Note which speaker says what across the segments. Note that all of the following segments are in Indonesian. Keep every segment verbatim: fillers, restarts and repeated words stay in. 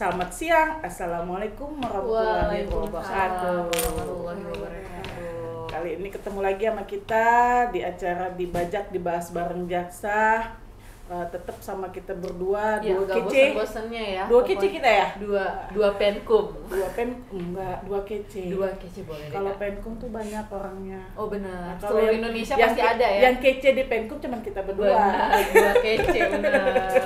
Speaker 1: Selamat siang, Assalamualaikum warahmatullahi wabarakatuh.
Speaker 2: Warahmatullahi wabarakatuh.
Speaker 1: Kali ini ketemu lagi sama kita di acara Dibajak Dibahas Bareng Jaksa. Uh, tetap sama kita berdua,
Speaker 2: Ya,
Speaker 1: dua
Speaker 2: gak
Speaker 1: kece.
Speaker 2: bosan-bosannya ya.
Speaker 1: Dua
Speaker 2: Pokoknya
Speaker 1: kece kita ya?
Speaker 2: Dua dua penkum.
Speaker 1: Dua pen enggak, dua kece.
Speaker 2: Dua kece boleh deh.
Speaker 1: Kalau
Speaker 2: Kak.
Speaker 1: penkum tuh banyak orangnya.
Speaker 2: Oh benar.
Speaker 1: Nah, kalau
Speaker 2: Seluruh
Speaker 1: yang-
Speaker 2: Indonesia
Speaker 1: yang
Speaker 2: pasti
Speaker 1: ke-
Speaker 2: ada ya.
Speaker 1: Yang kece di penkum cuman kita berdua.
Speaker 2: Benar, dua kece benar.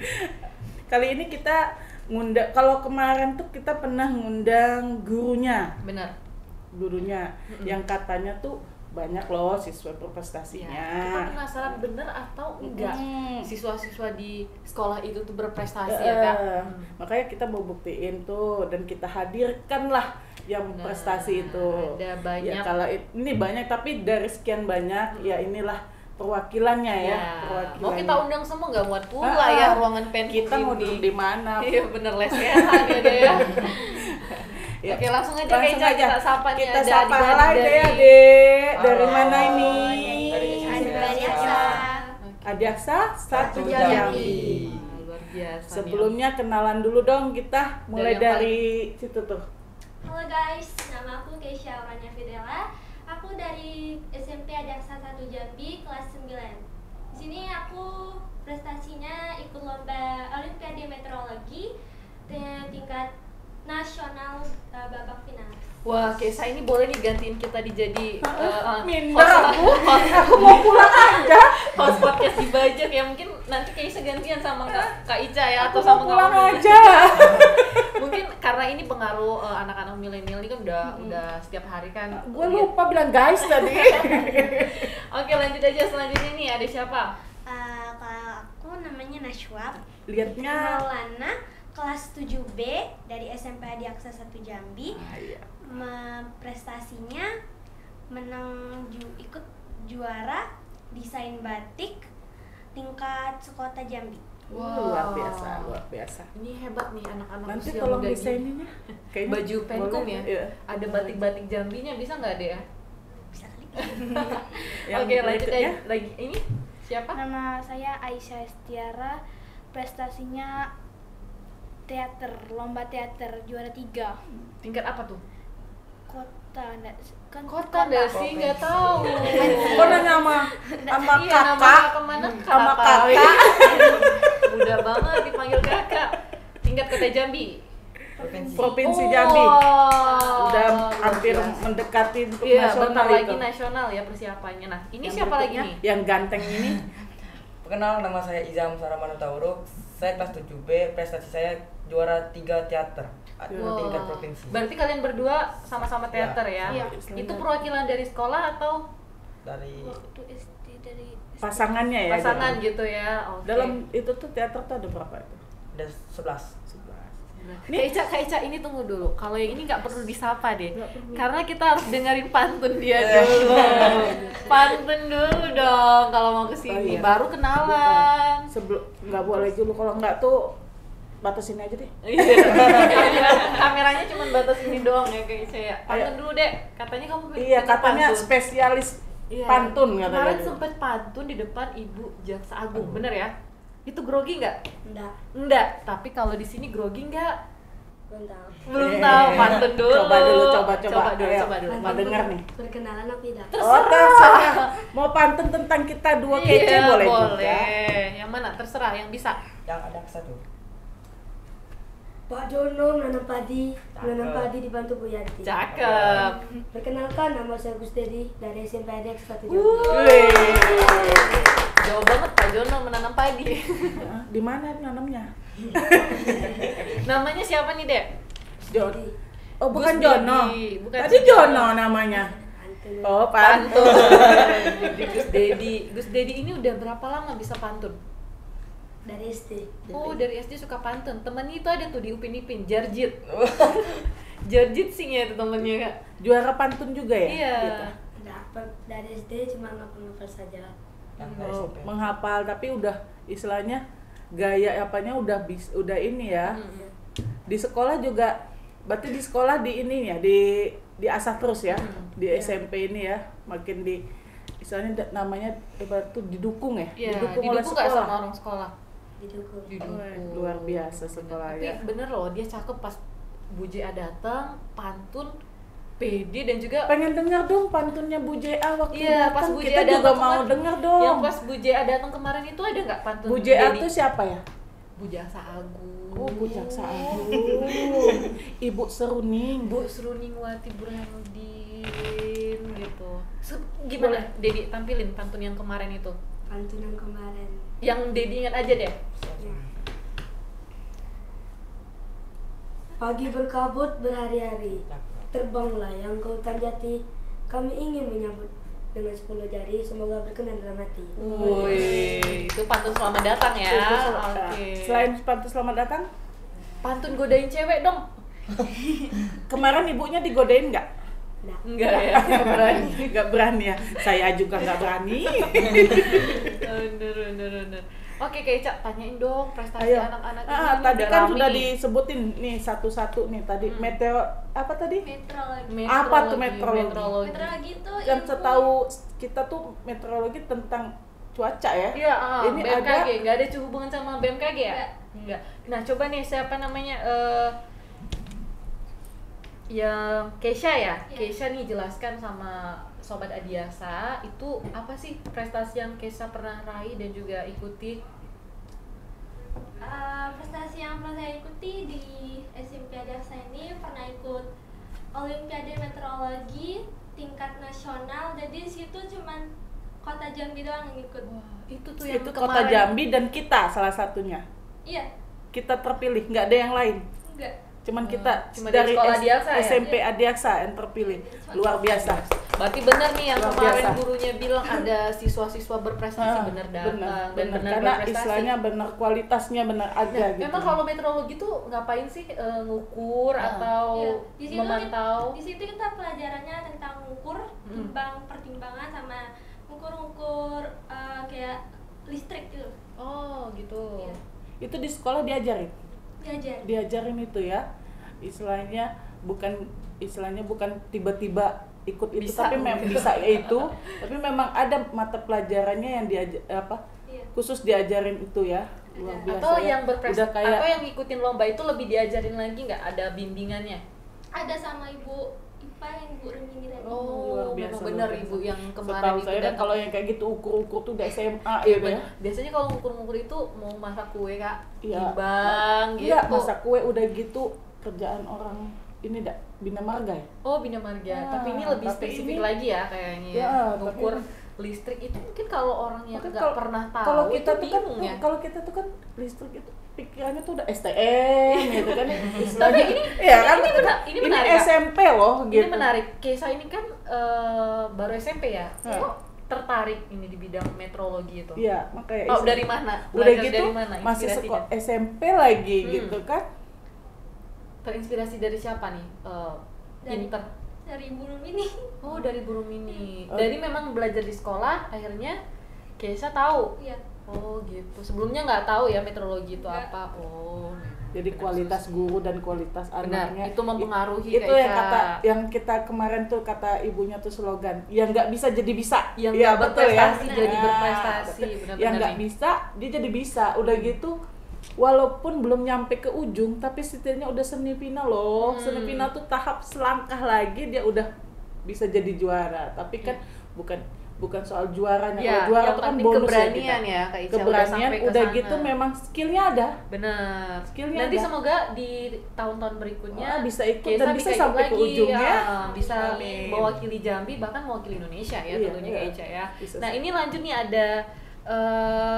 Speaker 1: Kali ini kita ngundang, kalau kemarin tuh kita pernah ngundang gurunya,
Speaker 2: Benar.
Speaker 1: gurunya
Speaker 2: Mm-mm.
Speaker 1: yang katanya tuh banyak loh siswa
Speaker 2: Ya,
Speaker 1: berprestasinya.
Speaker 2: kita penasaran bener atau enggak
Speaker 1: Mm.
Speaker 2: siswa-siswa di sekolah itu tuh berprestasi
Speaker 1: Eh,
Speaker 2: ya kak.
Speaker 1: Makanya kita mau buktiin tuh dan kita hadirkan lah yang
Speaker 2: Nah,
Speaker 1: prestasi itu.
Speaker 2: ada banyak.
Speaker 1: Ya kalau it- ini banyak tapi dari sekian banyak ya inilah perwakilannya ya.
Speaker 2: Ya,
Speaker 1: Perwakilannya.
Speaker 2: mau kita undang semua nggak muat pula
Speaker 1: Ah,
Speaker 2: ya ruangan penkum
Speaker 1: kita mau
Speaker 2: ini.
Speaker 1: duduk di mana?
Speaker 2: Iya bener lesehan ya deh ya.
Speaker 1: Ya,
Speaker 2: Oke langsung aja
Speaker 1: langsung
Speaker 2: Kak Ica,
Speaker 1: aja.
Speaker 2: kita sapa nih
Speaker 1: Kita
Speaker 2: ada
Speaker 1: sapa
Speaker 2: adik-adik
Speaker 1: lah
Speaker 2: dari-
Speaker 1: deh adek. Dari
Speaker 2: Halo.
Speaker 1: mana ini?
Speaker 3: Dari
Speaker 1: Adiaksa. Adiaksa satu
Speaker 3: Satu
Speaker 1: Jambi.
Speaker 3: Jambi.
Speaker 2: Wah, luar biasa.
Speaker 1: Sebelumnya kenalan dulu dong kita, mulai
Speaker 2: yang
Speaker 1: dari situ tuh.
Speaker 3: Halo guys, nama aku Keisha Orania Fidela. Aku dari S M P Adiaksa satu Jambi kelas sembilan. Di sini aku prestasinya ikut lomba Olimpiade Meteorologi te- tingkat nasional uh, babak final.
Speaker 2: Wah, Kesa ini boleh nih gantiin kita di jadi uh,
Speaker 1: Minder aku, aku mau pulang aja.
Speaker 2: host podcast dibajak ya. Mungkin nanti Kesa gantian sama Kak, Kak Ica ya
Speaker 1: Aku
Speaker 2: atau sama
Speaker 1: mau pulang
Speaker 2: Kak Umi.
Speaker 1: aja.
Speaker 2: Mungkin karena ini pengaruh uh, anak-anak milenial ini kan udah udah setiap hari kan.
Speaker 1: Gue lupa bilang guys tadi.
Speaker 2: Oke, lanjut aja selanjutnya nih ada siapa?
Speaker 3: Uh, kalau aku namanya Nashwa
Speaker 1: Lihatnya.
Speaker 3: Maulana, kelas tujuh B dari S M P Adiaksa satu Jambi.
Speaker 1: Ah, iya.
Speaker 3: Me- prestasinya menang ju- ikut juara desain batik tingkat sekota Jambi.
Speaker 2: Wow.
Speaker 1: Luar biasa, luar biasa.
Speaker 2: Ini hebat nih anak-anak
Speaker 1: Nanti
Speaker 2: usia
Speaker 1: tolong
Speaker 2: muda gini.
Speaker 1: desainnya. Kayaknya
Speaker 2: Baju penkum
Speaker 1: boleh.
Speaker 2: ya?
Speaker 1: Iya.
Speaker 2: Ada batik-batik Jambinya bisa nggak deh ya?
Speaker 3: Bisa kali.
Speaker 1: Yang
Speaker 2: Oke, lanjut
Speaker 1: berikutnya.
Speaker 2: aja. Lagi ini siapa?
Speaker 4: Nama saya Aisyah Estiara, prestasinya teater, lomba teater juara tiga.
Speaker 2: Tingkat apa tuh?
Speaker 4: Kota, nggak- kan
Speaker 2: Kota dah sih, nggak tahu.
Speaker 1: Kok nanya sama sama
Speaker 2: Iya, nama
Speaker 1: kakak?
Speaker 2: kemana?
Speaker 1: Sama
Speaker 2: Kakak.
Speaker 1: kakak.
Speaker 2: Udah banget dipanggil kakak. Tingkat Kota Jambi.
Speaker 1: Provinsi
Speaker 2: Oh,
Speaker 1: Jambi. Udah
Speaker 2: luar
Speaker 1: hampir
Speaker 2: biasa.
Speaker 1: mendekati untuk
Speaker 2: Iya,
Speaker 1: nasional
Speaker 2: bentar lagi
Speaker 1: itu.
Speaker 2: nasional ya persiapannya. Nah, ini
Speaker 1: Yang
Speaker 2: siapa lagi
Speaker 1: berikutnya,
Speaker 2: nih?
Speaker 1: Yang ganteng ini.
Speaker 5: Perkenalkan, nama saya Izam Saramana Tauro. Saya kelas tujuh B, prestasi saya juara tiga teater
Speaker 1: Wow.
Speaker 5: tingkat provinsi.
Speaker 2: Berarti kalian berdua sama-sama teater ya?
Speaker 4: Iya.
Speaker 2: Itu perwakilan dari sekolah atau
Speaker 5: Dari
Speaker 4: waktu S D dari S D.
Speaker 1: Pasangannya ya.
Speaker 2: pasangan
Speaker 1: dalam-
Speaker 2: gitu ya? Oke.
Speaker 1: Dalam itu tuh teater tuh ada berapa itu?
Speaker 5: ada sebelas.
Speaker 1: sebelas.
Speaker 2: Kak Ica, Kak Ica, ini tunggu dulu. Kalau yang ini nggak perlu disapa deh,
Speaker 1: Nggak perlu.
Speaker 2: karena kita harus dengerin pantun dia dulu. Pantun dulu dong kalau mau kesini,
Speaker 1: Oh, iya.
Speaker 2: baru kenalan.
Speaker 1: Sebelum nggak boleh dulu, kalau nggak tuh batasin aja deh.
Speaker 2: Iya. Kameranya cuma batas ini doang ya Kak Ica ya. Pantun
Speaker 1: Ayo.
Speaker 2: dulu deh. Katanya kamu bikin
Speaker 1: Iya, katanya
Speaker 2: pantun.
Speaker 1: spesialis
Speaker 2: Iya.
Speaker 1: pantun katanya.
Speaker 2: Kemarin sempet pantun di depan Ibu Jaksa Agung, bener ya? Itu grogi nggak?
Speaker 3: Enggak,
Speaker 2: Enggak. Tapi kalau di sini grogi nggak?
Speaker 3: belum tahu.
Speaker 2: Belum
Speaker 1: Eh,
Speaker 2: tahu. Pantun dulu.
Speaker 1: Coba dulu, coba coba.
Speaker 2: Coba dulu,
Speaker 1: Ayo,
Speaker 2: coba dulu.
Speaker 1: Mau denger nih.
Speaker 3: Perkenalan aku tidak.
Speaker 1: Oh, terserah. Mau pantun tentang kita dua kece
Speaker 2: Iya,
Speaker 1: boleh,
Speaker 2: boleh.
Speaker 1: juga.
Speaker 2: Yang mana? Terserah, yang bisa.
Speaker 5: Yang ada satu.
Speaker 6: Pak Jono menanam padi, menanam
Speaker 5: Cakep.
Speaker 6: padi dibantu Bu Yanti.
Speaker 2: Cakep.
Speaker 6: Perkenalkan, nama saya Gus Dedi dari S M P Adiaksa satu Jambi.
Speaker 1: Wih.
Speaker 2: Jauh banget Pak Jono menanam padi.
Speaker 1: Hah, Di mana nanamnya?
Speaker 2: Namanya siapa nih, Dek?
Speaker 1: Jon. Oh, bukan
Speaker 2: Gus
Speaker 1: Jono.
Speaker 2: Dedi, bukan
Speaker 1: Tadi
Speaker 2: si Jono.
Speaker 1: Jono namanya.
Speaker 6: Antun.
Speaker 1: Oh, pantun.
Speaker 2: Jadi Gus Dedi. Gus Dedi ini udah berapa lama bisa pantun?
Speaker 6: Dari S D.
Speaker 2: Oh, dari S D suka pantun. Temennya itu ada tuh di Upin Ipin, Jarjit. Jarjit sing ya itu temennya, Kak.
Speaker 1: Juara pantun juga ya?
Speaker 2: Iya.
Speaker 1: Gitu.
Speaker 6: Dapat dari S D cuma ngapal-ngapal saja.
Speaker 5: Yang dari
Speaker 1: Oh,
Speaker 5: S M P.
Speaker 1: menghafal tapi udah istilahnya gaya apanya udah bis, udah ini ya.
Speaker 2: Hmm.
Speaker 1: Di sekolah juga berarti di sekolah di ini ya, di diasah terus ya.
Speaker 2: Hmm.
Speaker 1: Di S M P ini ya, makin di istilahnya da- namanya ibarat tuh didukung ya,
Speaker 2: Iya,
Speaker 1: didukung,
Speaker 2: didukung
Speaker 1: oleh
Speaker 2: nggak
Speaker 1: sekolah.
Speaker 2: sama orang sekolah?
Speaker 6: didukung.
Speaker 2: Didukung.
Speaker 1: Oh, luar biasa sekolah
Speaker 2: Tapi
Speaker 1: ya.
Speaker 2: bener loh, dia cakep pas Bu J A datang, pantun, pede dan juga
Speaker 1: Pengen dengar dong pantunnya Bu J A waktu
Speaker 2: Iya, pas
Speaker 1: datang.
Speaker 2: Bu J A
Speaker 1: Kita juga
Speaker 2: datang
Speaker 1: mau
Speaker 2: kemarin-
Speaker 1: dengar dong.
Speaker 2: yang pas Bu J A datang kemarin itu ada nggak pantun
Speaker 1: Bu J A
Speaker 2: Dedi?
Speaker 1: tuh siapa ya?
Speaker 2: Bu Jaksa Agung.
Speaker 1: Oh, Bu Jaksa Agung. Ibu Seruning.
Speaker 2: Bu Sruningwati Burhanuddin gitu. Se- Gimana Dedi tampilin pantun yang kemarin itu?
Speaker 6: Pantun yang kemarin.
Speaker 2: Yang Dedi ingat aja deh.
Speaker 6: Ya. Pagi berkabut berhari-hari, terbanglah yang ke hutan jati. Kami ingin menyambut dengan sepuluh jari, semoga berkenan dalam hati.
Speaker 2: Woi, itu pantun selamat datang ya.
Speaker 1: Itu sel-
Speaker 2: Oke.
Speaker 1: Selain pantun selamat datang,
Speaker 2: Pantun godain cewek dong.
Speaker 1: kemarin ibunya digodain nggak?
Speaker 6: Nah,
Speaker 2: Enggak ya, enggak berani.
Speaker 1: Nggak berani ya. Saya juga nggak berani.
Speaker 2: Bener, bener, bener. Oke, Kak Ica, tanyain dong prestasi
Speaker 1: Ayo.
Speaker 2: anak-anak
Speaker 1: Ah,
Speaker 2: ini.
Speaker 1: tadi
Speaker 2: udah
Speaker 1: kan
Speaker 2: rame
Speaker 1: sudah
Speaker 2: nih.
Speaker 1: disebutin nih satu-satu nih tadi.
Speaker 2: Hmm.
Speaker 1: Meteo apa tadi?
Speaker 3: Meteorologi.
Speaker 1: Apa tuh meteorologi?
Speaker 3: Meteorologi itu
Speaker 1: Yang
Speaker 3: ilmu-
Speaker 1: setahu kita tuh meteorologi tentang cuaca ya.
Speaker 2: Iya, ah,
Speaker 1: Ini
Speaker 2: B M K G,
Speaker 1: ada-
Speaker 2: nggak ada hubungan sama B M K G ya?
Speaker 3: Nggak.
Speaker 2: Enggak. Nah, coba nih siapa namanya eh yang Keisha ya?
Speaker 3: Iya.
Speaker 2: Keisha nih jelaskan sama Sobat Adiasa itu apa sih prestasi yang Keisha pernah raih dan juga ikuti?
Speaker 3: Uh, prestasi yang pernah saya ikuti di S M P Adiaksa ini pernah ikut Olimpiade Meteorologi tingkat nasional. Jadi di situ cuman kota Jambi doang yang ikut.
Speaker 2: Wah, itu tuh yang
Speaker 1: Itu
Speaker 2: kemarin.
Speaker 1: kota Jambi dan kita salah satunya.
Speaker 3: Iya,
Speaker 1: Kita terpilih, nggak ada yang lain.
Speaker 3: enggak.
Speaker 1: Cuman
Speaker 2: Hmm,
Speaker 1: kita
Speaker 2: cuma dari
Speaker 1: dari
Speaker 2: sekolah
Speaker 1: S-
Speaker 2: Adiaksa ya?
Speaker 1: S M P Adiaksa yang terpilih. Luar biasa.
Speaker 2: Berarti benar nih yang
Speaker 1: Luar
Speaker 2: kemarin
Speaker 1: biasa.
Speaker 2: gurunya bilang ada siswa-siswa berprestasi
Speaker 1: Ah,
Speaker 2: benar datang
Speaker 1: benar,
Speaker 2: dan
Speaker 1: benar.
Speaker 2: benar
Speaker 1: Karena
Speaker 2: berprestasi.
Speaker 1: istilahnya benar kualitasnya benar ada
Speaker 2: Nah,
Speaker 1: gitu.
Speaker 2: memang kalau meteorologi tuh ngapain sih? Eh, ngukur
Speaker 1: Ah.
Speaker 2: atau
Speaker 3: Iya. Di situ
Speaker 2: memantau?
Speaker 3: Di situ kita pelajarannya tentang mengukur,
Speaker 2: Hmm.
Speaker 3: timbang pertimbangan sama ngukur-ngukur uh, kayak listrik gitu.
Speaker 2: Oh, gitu.
Speaker 3: Iya.
Speaker 1: Itu di sekolah diajarin.
Speaker 3: Diajar.
Speaker 1: Diajarin itu ya. Istilahnya bukan istilahnya bukan tiba-tiba ikut itu
Speaker 2: Bisa.
Speaker 1: tapi memang bisa itu, tapi memang ada mata pelajarannya yang diajar apa?
Speaker 3: Iya.
Speaker 1: Khusus diajarin itu ya. Luar biasa
Speaker 2: Atau
Speaker 1: ya.
Speaker 2: yang berprestasi
Speaker 1: Udah kayak
Speaker 2: atau yang ngikutin lomba itu lebih diajarin lagi nggak? Ada bimbingannya?
Speaker 3: Ada sama Ibu Ipa yang Ibu Remini tadi.
Speaker 2: Oh,
Speaker 1: luar
Speaker 2: memang
Speaker 1: biasa,
Speaker 2: benar
Speaker 1: luar biasa.
Speaker 2: Ibu yang kemarin
Speaker 1: setahu
Speaker 2: itu
Speaker 1: saya kan
Speaker 2: datang.
Speaker 1: kalau yang kayak gitu ukur-ukur tuh udah S M A
Speaker 2: Iya,
Speaker 1: gitu ya.
Speaker 2: benar. Biasanya kalau ngukur-ngukur itu mau masak kue Kak,
Speaker 1: Iya.
Speaker 2: timbang gitu.
Speaker 1: Iya, masak kue udah gitu kerjaan orang ini dak Bina Marga ya.
Speaker 2: Oh, Bina Marga.
Speaker 1: Ya,
Speaker 2: tapi ini lebih
Speaker 1: tapi
Speaker 2: spesifik
Speaker 1: ini-
Speaker 2: lagi ya kayaknya.
Speaker 1: Ya,
Speaker 2: Ngukur
Speaker 1: tapi-
Speaker 2: listrik itu mungkin kalau orang yang
Speaker 1: Mungkin
Speaker 2: nggak
Speaker 1: kalau-
Speaker 2: pernah tahu
Speaker 1: Kalau kita
Speaker 2: itu
Speaker 1: tuh kan
Speaker 2: bingung ya.
Speaker 1: kalau kita tuh kan listrik itu pikirannya tuh udah S T M gitu kan.
Speaker 2: Tapi
Speaker 1: Istilahnya
Speaker 2: ini
Speaker 1: ya kan
Speaker 2: ini benar, ini menarik. Kak.
Speaker 1: S M P loh gitu.
Speaker 2: Ini menarik. Keisha ini kan eh, baru S M P ya.
Speaker 1: Ya.
Speaker 2: Kok tertarik ini di bidang meteorologi itu?
Speaker 1: Iya, makanya
Speaker 2: Oh,
Speaker 1: is-
Speaker 2: dari mana?
Speaker 1: udah
Speaker 2: Belajar
Speaker 1: gitu
Speaker 2: dari mana
Speaker 1: masih
Speaker 2: inspirasinya?
Speaker 1: sekolah S M P lagi
Speaker 2: Hmm.
Speaker 1: gitu kan.
Speaker 2: Terinspirasi dari siapa nih? Eh,
Speaker 3: Dari-
Speaker 2: Inter.
Speaker 3: Dari Ibu Remini.
Speaker 2: Oh, dari Bu Rumini.
Speaker 1: Oh.
Speaker 2: Dari memang belajar di sekolah, akhirnya Keisha tahu.
Speaker 3: Iya.
Speaker 2: Oh, gitu. Sebelumnya nggak tahu ya meteorologi itu
Speaker 3: Nggak.
Speaker 2: apa. Oh.
Speaker 1: Jadi kualitas guru dan kualitas
Speaker 2: Benar,
Speaker 1: anaknya
Speaker 2: itu mempengaruhi
Speaker 1: itu
Speaker 2: Kak
Speaker 1: yang
Speaker 2: Ica.
Speaker 1: kata yang kita kemarin tuh kata ibunya tuh slogan yang nggak bisa jadi bisa.
Speaker 2: Yang
Speaker 1: Iya,
Speaker 2: nggak
Speaker 1: betul
Speaker 2: berprestasi
Speaker 1: ya.
Speaker 2: jadi
Speaker 1: Nah,
Speaker 2: berprestasi,
Speaker 1: betul.
Speaker 2: benar-benar
Speaker 1: Yang nggak
Speaker 2: nih.
Speaker 1: bisa dia jadi bisa. Udah gitu walaupun belum nyampe ke ujung tapi setidaknya udah semifinal loh.
Speaker 2: Hmm.
Speaker 1: Semifinal tuh tahap selangkah lagi dia udah bisa jadi juara. Tapi kan bukan bukan soal juaranya.
Speaker 2: Ya,
Speaker 1: Kalau juara
Speaker 2: yang
Speaker 1: tuh kan
Speaker 2: penting
Speaker 1: bonus
Speaker 2: keberanian
Speaker 1: kita.
Speaker 2: ya, Kak Ica, udah
Speaker 1: Keberanian
Speaker 2: sampai ke
Speaker 1: udah
Speaker 2: sana.
Speaker 1: gitu memang skillnya ada.
Speaker 2: Benar.
Speaker 1: Skillnya
Speaker 2: Nanti
Speaker 1: ada.
Speaker 2: semoga di tahun-tahun berikutnya
Speaker 1: Wah, bisa ikut
Speaker 2: Keisha
Speaker 1: dan bisa
Speaker 2: ikut
Speaker 1: sampai ke
Speaker 2: lagi,
Speaker 1: ujungnya.
Speaker 2: ya, bisa
Speaker 1: Amin.
Speaker 2: mewakili Jambi bahkan mewakili Indonesia ya
Speaker 1: Iya,
Speaker 2: tentunya
Speaker 1: iya.
Speaker 2: Kak Ica ya.
Speaker 1: Bisa
Speaker 2: Nah,
Speaker 1: sih.
Speaker 2: ini lanjut nih ada eh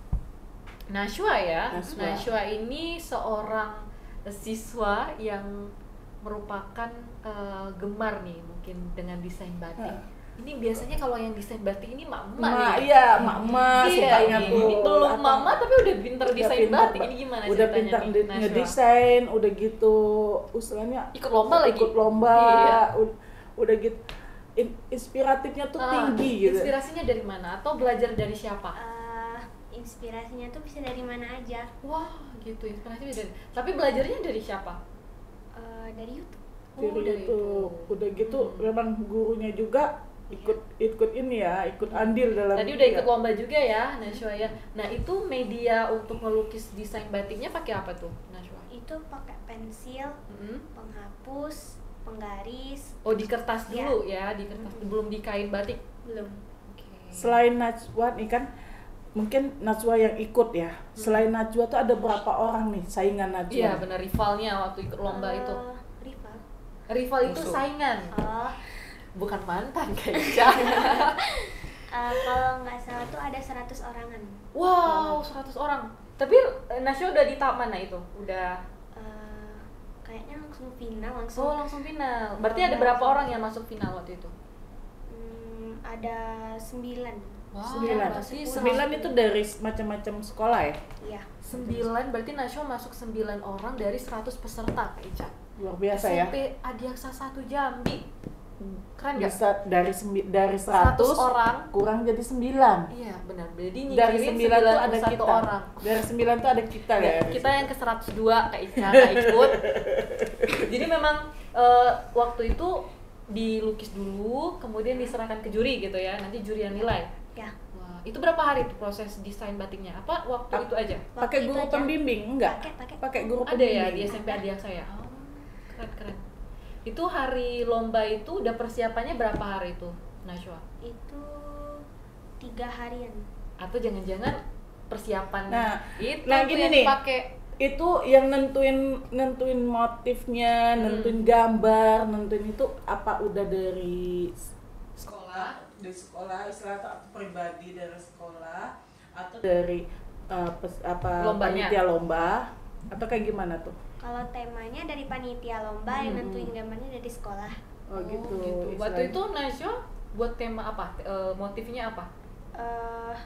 Speaker 2: Nashwa ya.
Speaker 1: Nashwa.
Speaker 2: Nashwa ini seorang siswa yang merupakan eh, gemar nih mungkin dengan desain batik.
Speaker 1: Nah.
Speaker 2: Ini biasanya kalau yang desain batik ini mak-mak
Speaker 1: Ma,
Speaker 2: nih.
Speaker 1: iya, mak-mak
Speaker 2: Iya,
Speaker 1: sukanya
Speaker 2: ini,
Speaker 1: tuh.
Speaker 2: ini belum
Speaker 1: apa,
Speaker 2: mama tapi udah pinter
Speaker 1: udah
Speaker 2: desain
Speaker 1: pintar,
Speaker 2: batik.
Speaker 1: Pak.
Speaker 2: Ini gimana
Speaker 1: Udah
Speaker 2: ceritanya
Speaker 1: pintar
Speaker 2: nih,
Speaker 1: de-
Speaker 2: Nashwa?
Speaker 1: ngedesain, udah gitu usulnya
Speaker 2: Ikut lomba lagi?
Speaker 1: ikut lomba,
Speaker 2: Iya.
Speaker 1: ud- udah gitu in- inspiratifnya tuh
Speaker 2: Ah,
Speaker 1: tinggi gitu.
Speaker 2: Inspirasinya dari mana atau belajar dari siapa?
Speaker 7: Eh, inspirasinya tuh bisa dari mana aja.
Speaker 2: Wah, gitu inspirasinya dari. Tapi belajarnya dari siapa?
Speaker 7: Eh, dari YouTube.
Speaker 2: Oh,
Speaker 1: Jadi
Speaker 2: dari
Speaker 1: itu
Speaker 2: itu.
Speaker 1: udah gitu
Speaker 2: Hmm.
Speaker 1: memang gurunya juga ikut ikut ini ya, ikut andil dalam
Speaker 2: Tadi udah ikut lomba juga ya, Najwa ya. Nah itu media untuk melukis desain batiknya pakai apa tuh, Najwa?
Speaker 7: Itu pakai pensil,
Speaker 2: Mm-hmm.
Speaker 7: penghapus, penggaris.
Speaker 2: Oh di kertas
Speaker 7: Ya.
Speaker 2: dulu ya, di kertas belum di kain batik.
Speaker 7: Belum.
Speaker 2: Oke.
Speaker 1: Selain Najwa nih kan, mungkin Najwa yang ikut ya. Selain Najwa tuh ada berapa orang nih saingan Najwa?
Speaker 2: Iya benar, rivalnya waktu ikut lomba
Speaker 7: Eh,
Speaker 2: itu.
Speaker 7: rival.
Speaker 2: Rival itu
Speaker 5: Musuh.
Speaker 2: saingan,
Speaker 7: Oh,
Speaker 2: bukan mantan kayaknya.
Speaker 7: eh, kalau nggak salah tuh ada seratus orangan.
Speaker 2: Wow, seratus orang. Tapi eh, Nasyo udah di tahap mana itu? Udah.
Speaker 7: Eh, kayaknya langsung final langsung.
Speaker 2: Oh, langsung final. Berarti ada berapa orang yang masuk final waktu itu?
Speaker 7: Hmm, ada sembilan.
Speaker 2: Wow,
Speaker 1: Sembilan.
Speaker 2: berarti
Speaker 1: Sembilan itu dari macam-macam sekolah ya?
Speaker 7: Iya.
Speaker 2: sembilan, berarti Nasyo masuk sembilan orang dari seratus peserta, Kak Ica.
Speaker 1: Luar biasa ya.
Speaker 2: S M P Adiaksa satu Jambi. Keren nggak?
Speaker 1: Bisa dari sembi- dari seratus
Speaker 2: orang.
Speaker 1: kurang jadi sembilan.
Speaker 2: Iya, benar. Jadi
Speaker 1: Dari
Speaker 2: nyingkirin
Speaker 1: sembilan tuh ada
Speaker 2: satu
Speaker 1: kita.
Speaker 2: orang.
Speaker 1: Dari sembilan tuh ada kita ya.
Speaker 2: Kita yang ke seratus dua, Kak Ica, Kak ikut. Jadi memang eh, waktu itu dilukis dulu, kemudian diserahkan ke juri gitu ya. Nanti juri yang nilai.
Speaker 7: Ya.
Speaker 2: Wah, itu berapa hari tuh proses desain batiknya? Apa waktu
Speaker 1: Ap-
Speaker 2: itu aja?
Speaker 1: Pakai
Speaker 7: Waktu
Speaker 1: guru
Speaker 7: itu aja.
Speaker 1: pembimbing enggak?
Speaker 7: Pakai, pakai.
Speaker 1: Pakai guru
Speaker 2: Ada
Speaker 1: pembimbing.
Speaker 2: ya di S M P Adiaksa ya? Oh, keren keren. Itu hari lomba itu udah persiapannya berapa hari itu, Najwa?
Speaker 7: Itu tiga harian.
Speaker 2: Atau jangan-jangan persiapan
Speaker 1: Nah,
Speaker 2: itu
Speaker 1: nah
Speaker 2: tuh
Speaker 1: gini
Speaker 2: yang
Speaker 1: nih.
Speaker 2: dipakai?
Speaker 1: Itu yang nentuin nentuin motifnya, nentuin gambar, nentuin itu apa udah dari sekolah, dari sekolah istilah atau pribadi dari sekolah atau dari uh, pes- apa
Speaker 2: Lombanya.
Speaker 1: panitia lomba atau kayak gimana tuh?
Speaker 7: Kalau temanya dari panitia lomba, yang
Speaker 1: Hmm.
Speaker 7: nentuin gambarnya dari sekolah.
Speaker 1: Oh, gitu.
Speaker 2: Waktu
Speaker 1: istilahnya.
Speaker 2: itu Najwa buat tema apa? E, motifnya apa?
Speaker 7: eh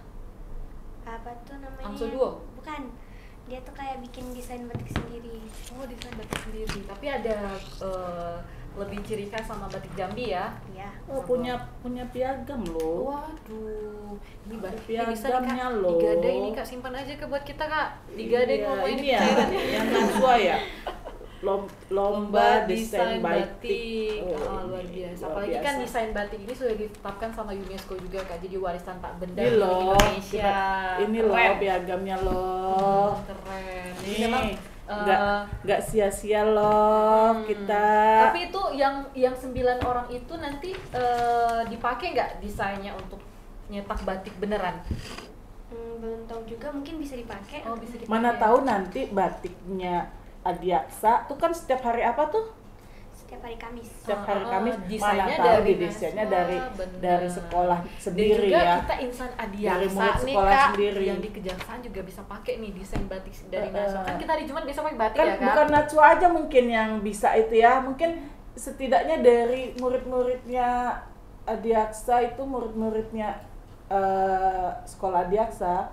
Speaker 7: apa tuh namanya?
Speaker 2: Angso Duo?
Speaker 7: Bukan. Dia tuh kayak bikin desain batik sendiri.
Speaker 2: Oh, desain batik sendiri. Tapi ada e, lebih ciri khas sama batik Jambi ya?
Speaker 7: Ya.
Speaker 1: Oh, punya punya piagam loh.
Speaker 2: Waduh, ini
Speaker 1: Ada
Speaker 2: batik ini bisa nih,
Speaker 1: piagamnya
Speaker 2: Kak.
Speaker 1: loh.
Speaker 2: Digadai ini Kak, simpan aja ke buat kita Kak. Digadai
Speaker 1: Iya,
Speaker 2: ngomongin
Speaker 1: ini ya,
Speaker 2: cairannya.
Speaker 1: yang Najwa ya. Lom- lomba desain batik.
Speaker 2: Oh, luar biasa.
Speaker 1: luar
Speaker 2: Apalagi kan
Speaker 1: biasa.
Speaker 2: desain batik ini sudah ditetapkan sama UNESCO juga Kak, jadi warisan tak benda
Speaker 1: Ini
Speaker 2: di
Speaker 1: loh,
Speaker 2: Indonesia.
Speaker 1: kita- ini loh
Speaker 2: Keren.
Speaker 1: piagamnya loh.
Speaker 2: Hmm, keren. Jadi
Speaker 1: Nih,
Speaker 2: memang
Speaker 1: nggak
Speaker 2: eh,
Speaker 1: nggak sia-sia loh
Speaker 2: Hmm.
Speaker 1: kita.
Speaker 2: Tapi itu yang yang sembilan orang itu nanti eh, dipakai nggak desainnya untuk nyetak batik beneran?
Speaker 7: Hmm, belum tahu juga, mungkin bisa dipakai.
Speaker 2: Oh, bisa dipakai.
Speaker 1: Mana tahu nanti batiknya Adiaksa tuh kan setiap hari apa tuh?
Speaker 7: Setiap hari Kamis.
Speaker 1: Setiap hari
Speaker 2: Oh,
Speaker 1: Kamis.
Speaker 2: desainnya
Speaker 1: Mana tahu
Speaker 2: dari
Speaker 1: di desainnya
Speaker 2: Najwa,
Speaker 1: dari
Speaker 2: bener.
Speaker 1: dari sekolah
Speaker 2: Dan
Speaker 1: sendiri
Speaker 2: juga
Speaker 1: ya.
Speaker 2: kita insan
Speaker 1: Dari
Speaker 2: Adiaksa
Speaker 1: murid
Speaker 2: nih
Speaker 1: sekolah
Speaker 2: Kak,
Speaker 1: sendiri.
Speaker 2: yang di kejaksaan juga bisa pakai nih desain batik dari
Speaker 1: Eh,
Speaker 2: Najwa.
Speaker 1: eh.
Speaker 2: Kan kita hari Jumat bisa pakai batik
Speaker 1: Kan
Speaker 2: ya Kak?
Speaker 1: bukan Najwa aja mungkin yang bisa itu ya. Mungkin setidaknya dari murid-muridnya Adiaksa itu murid-muridnya eh, sekolah Adiaksa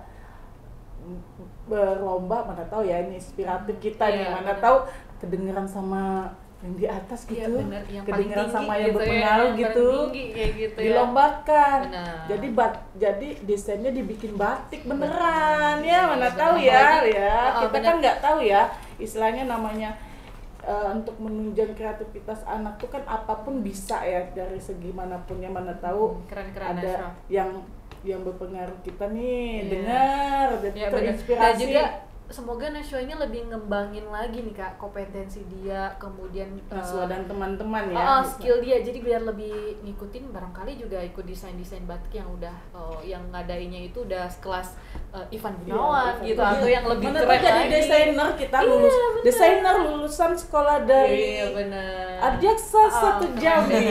Speaker 1: berlomba, mana tahu ya ini inspiratif kita nih,
Speaker 2: Iya,
Speaker 1: mana
Speaker 2: bener.
Speaker 1: tahu kedengeran sama yang di atas gitu,
Speaker 2: Iya bener, yang paling
Speaker 1: kedengeran
Speaker 2: tinggi
Speaker 1: sama yang
Speaker 2: gitu ya,
Speaker 1: berpengaruh
Speaker 2: yang
Speaker 1: gitu,
Speaker 2: paling tinggi kayak gitu ya.
Speaker 1: dilombakan.
Speaker 2: Benar.
Speaker 1: Jadi bat, jadi desainnya dibikin batik beneran
Speaker 2: Bener.
Speaker 1: ya, mana
Speaker 2: Bener.
Speaker 1: tahu ya,
Speaker 2: Apalagi-
Speaker 1: ya
Speaker 2: Oh,
Speaker 1: kita
Speaker 2: bener.
Speaker 1: kan nggak tahu ya, istilahnya namanya eh, untuk menunjang kreativitas anak tuh kan apapun bisa ya dari segi manapun ya, mana tahu
Speaker 2: Keren-keren
Speaker 1: ada
Speaker 2: Najwa.
Speaker 1: yang yang berpengaruh kita nih
Speaker 2: Iya.
Speaker 1: dengar jadi
Speaker 2: Ya, bener. Dan
Speaker 1: terinspirasi.
Speaker 2: juga semoga Najwa ini lebih ngembangin lagi nih Kak kompetensi dia, kemudian
Speaker 1: Najwa
Speaker 2: eh,
Speaker 1: dan teman-teman ya.
Speaker 2: oh, oh, skill dia, jadi biar lebih ngikutin, barangkali juga ikut desain-desain batik yang udah oh, yang ngadainnya itu udah sekelas eh, Ivan Gunawan
Speaker 1: Iya,
Speaker 2: gitu,
Speaker 1: iya.
Speaker 2: atau yang lebih
Speaker 1: Mana
Speaker 2: keren
Speaker 1: tahu jadi
Speaker 2: lagi.
Speaker 1: desainer kita
Speaker 2: Iya,
Speaker 1: lulus
Speaker 2: bener.
Speaker 1: desainer lulusan sekolah dari
Speaker 2: Iya benar.
Speaker 1: Adiaksa satu
Speaker 2: Oh.
Speaker 1: Jambi.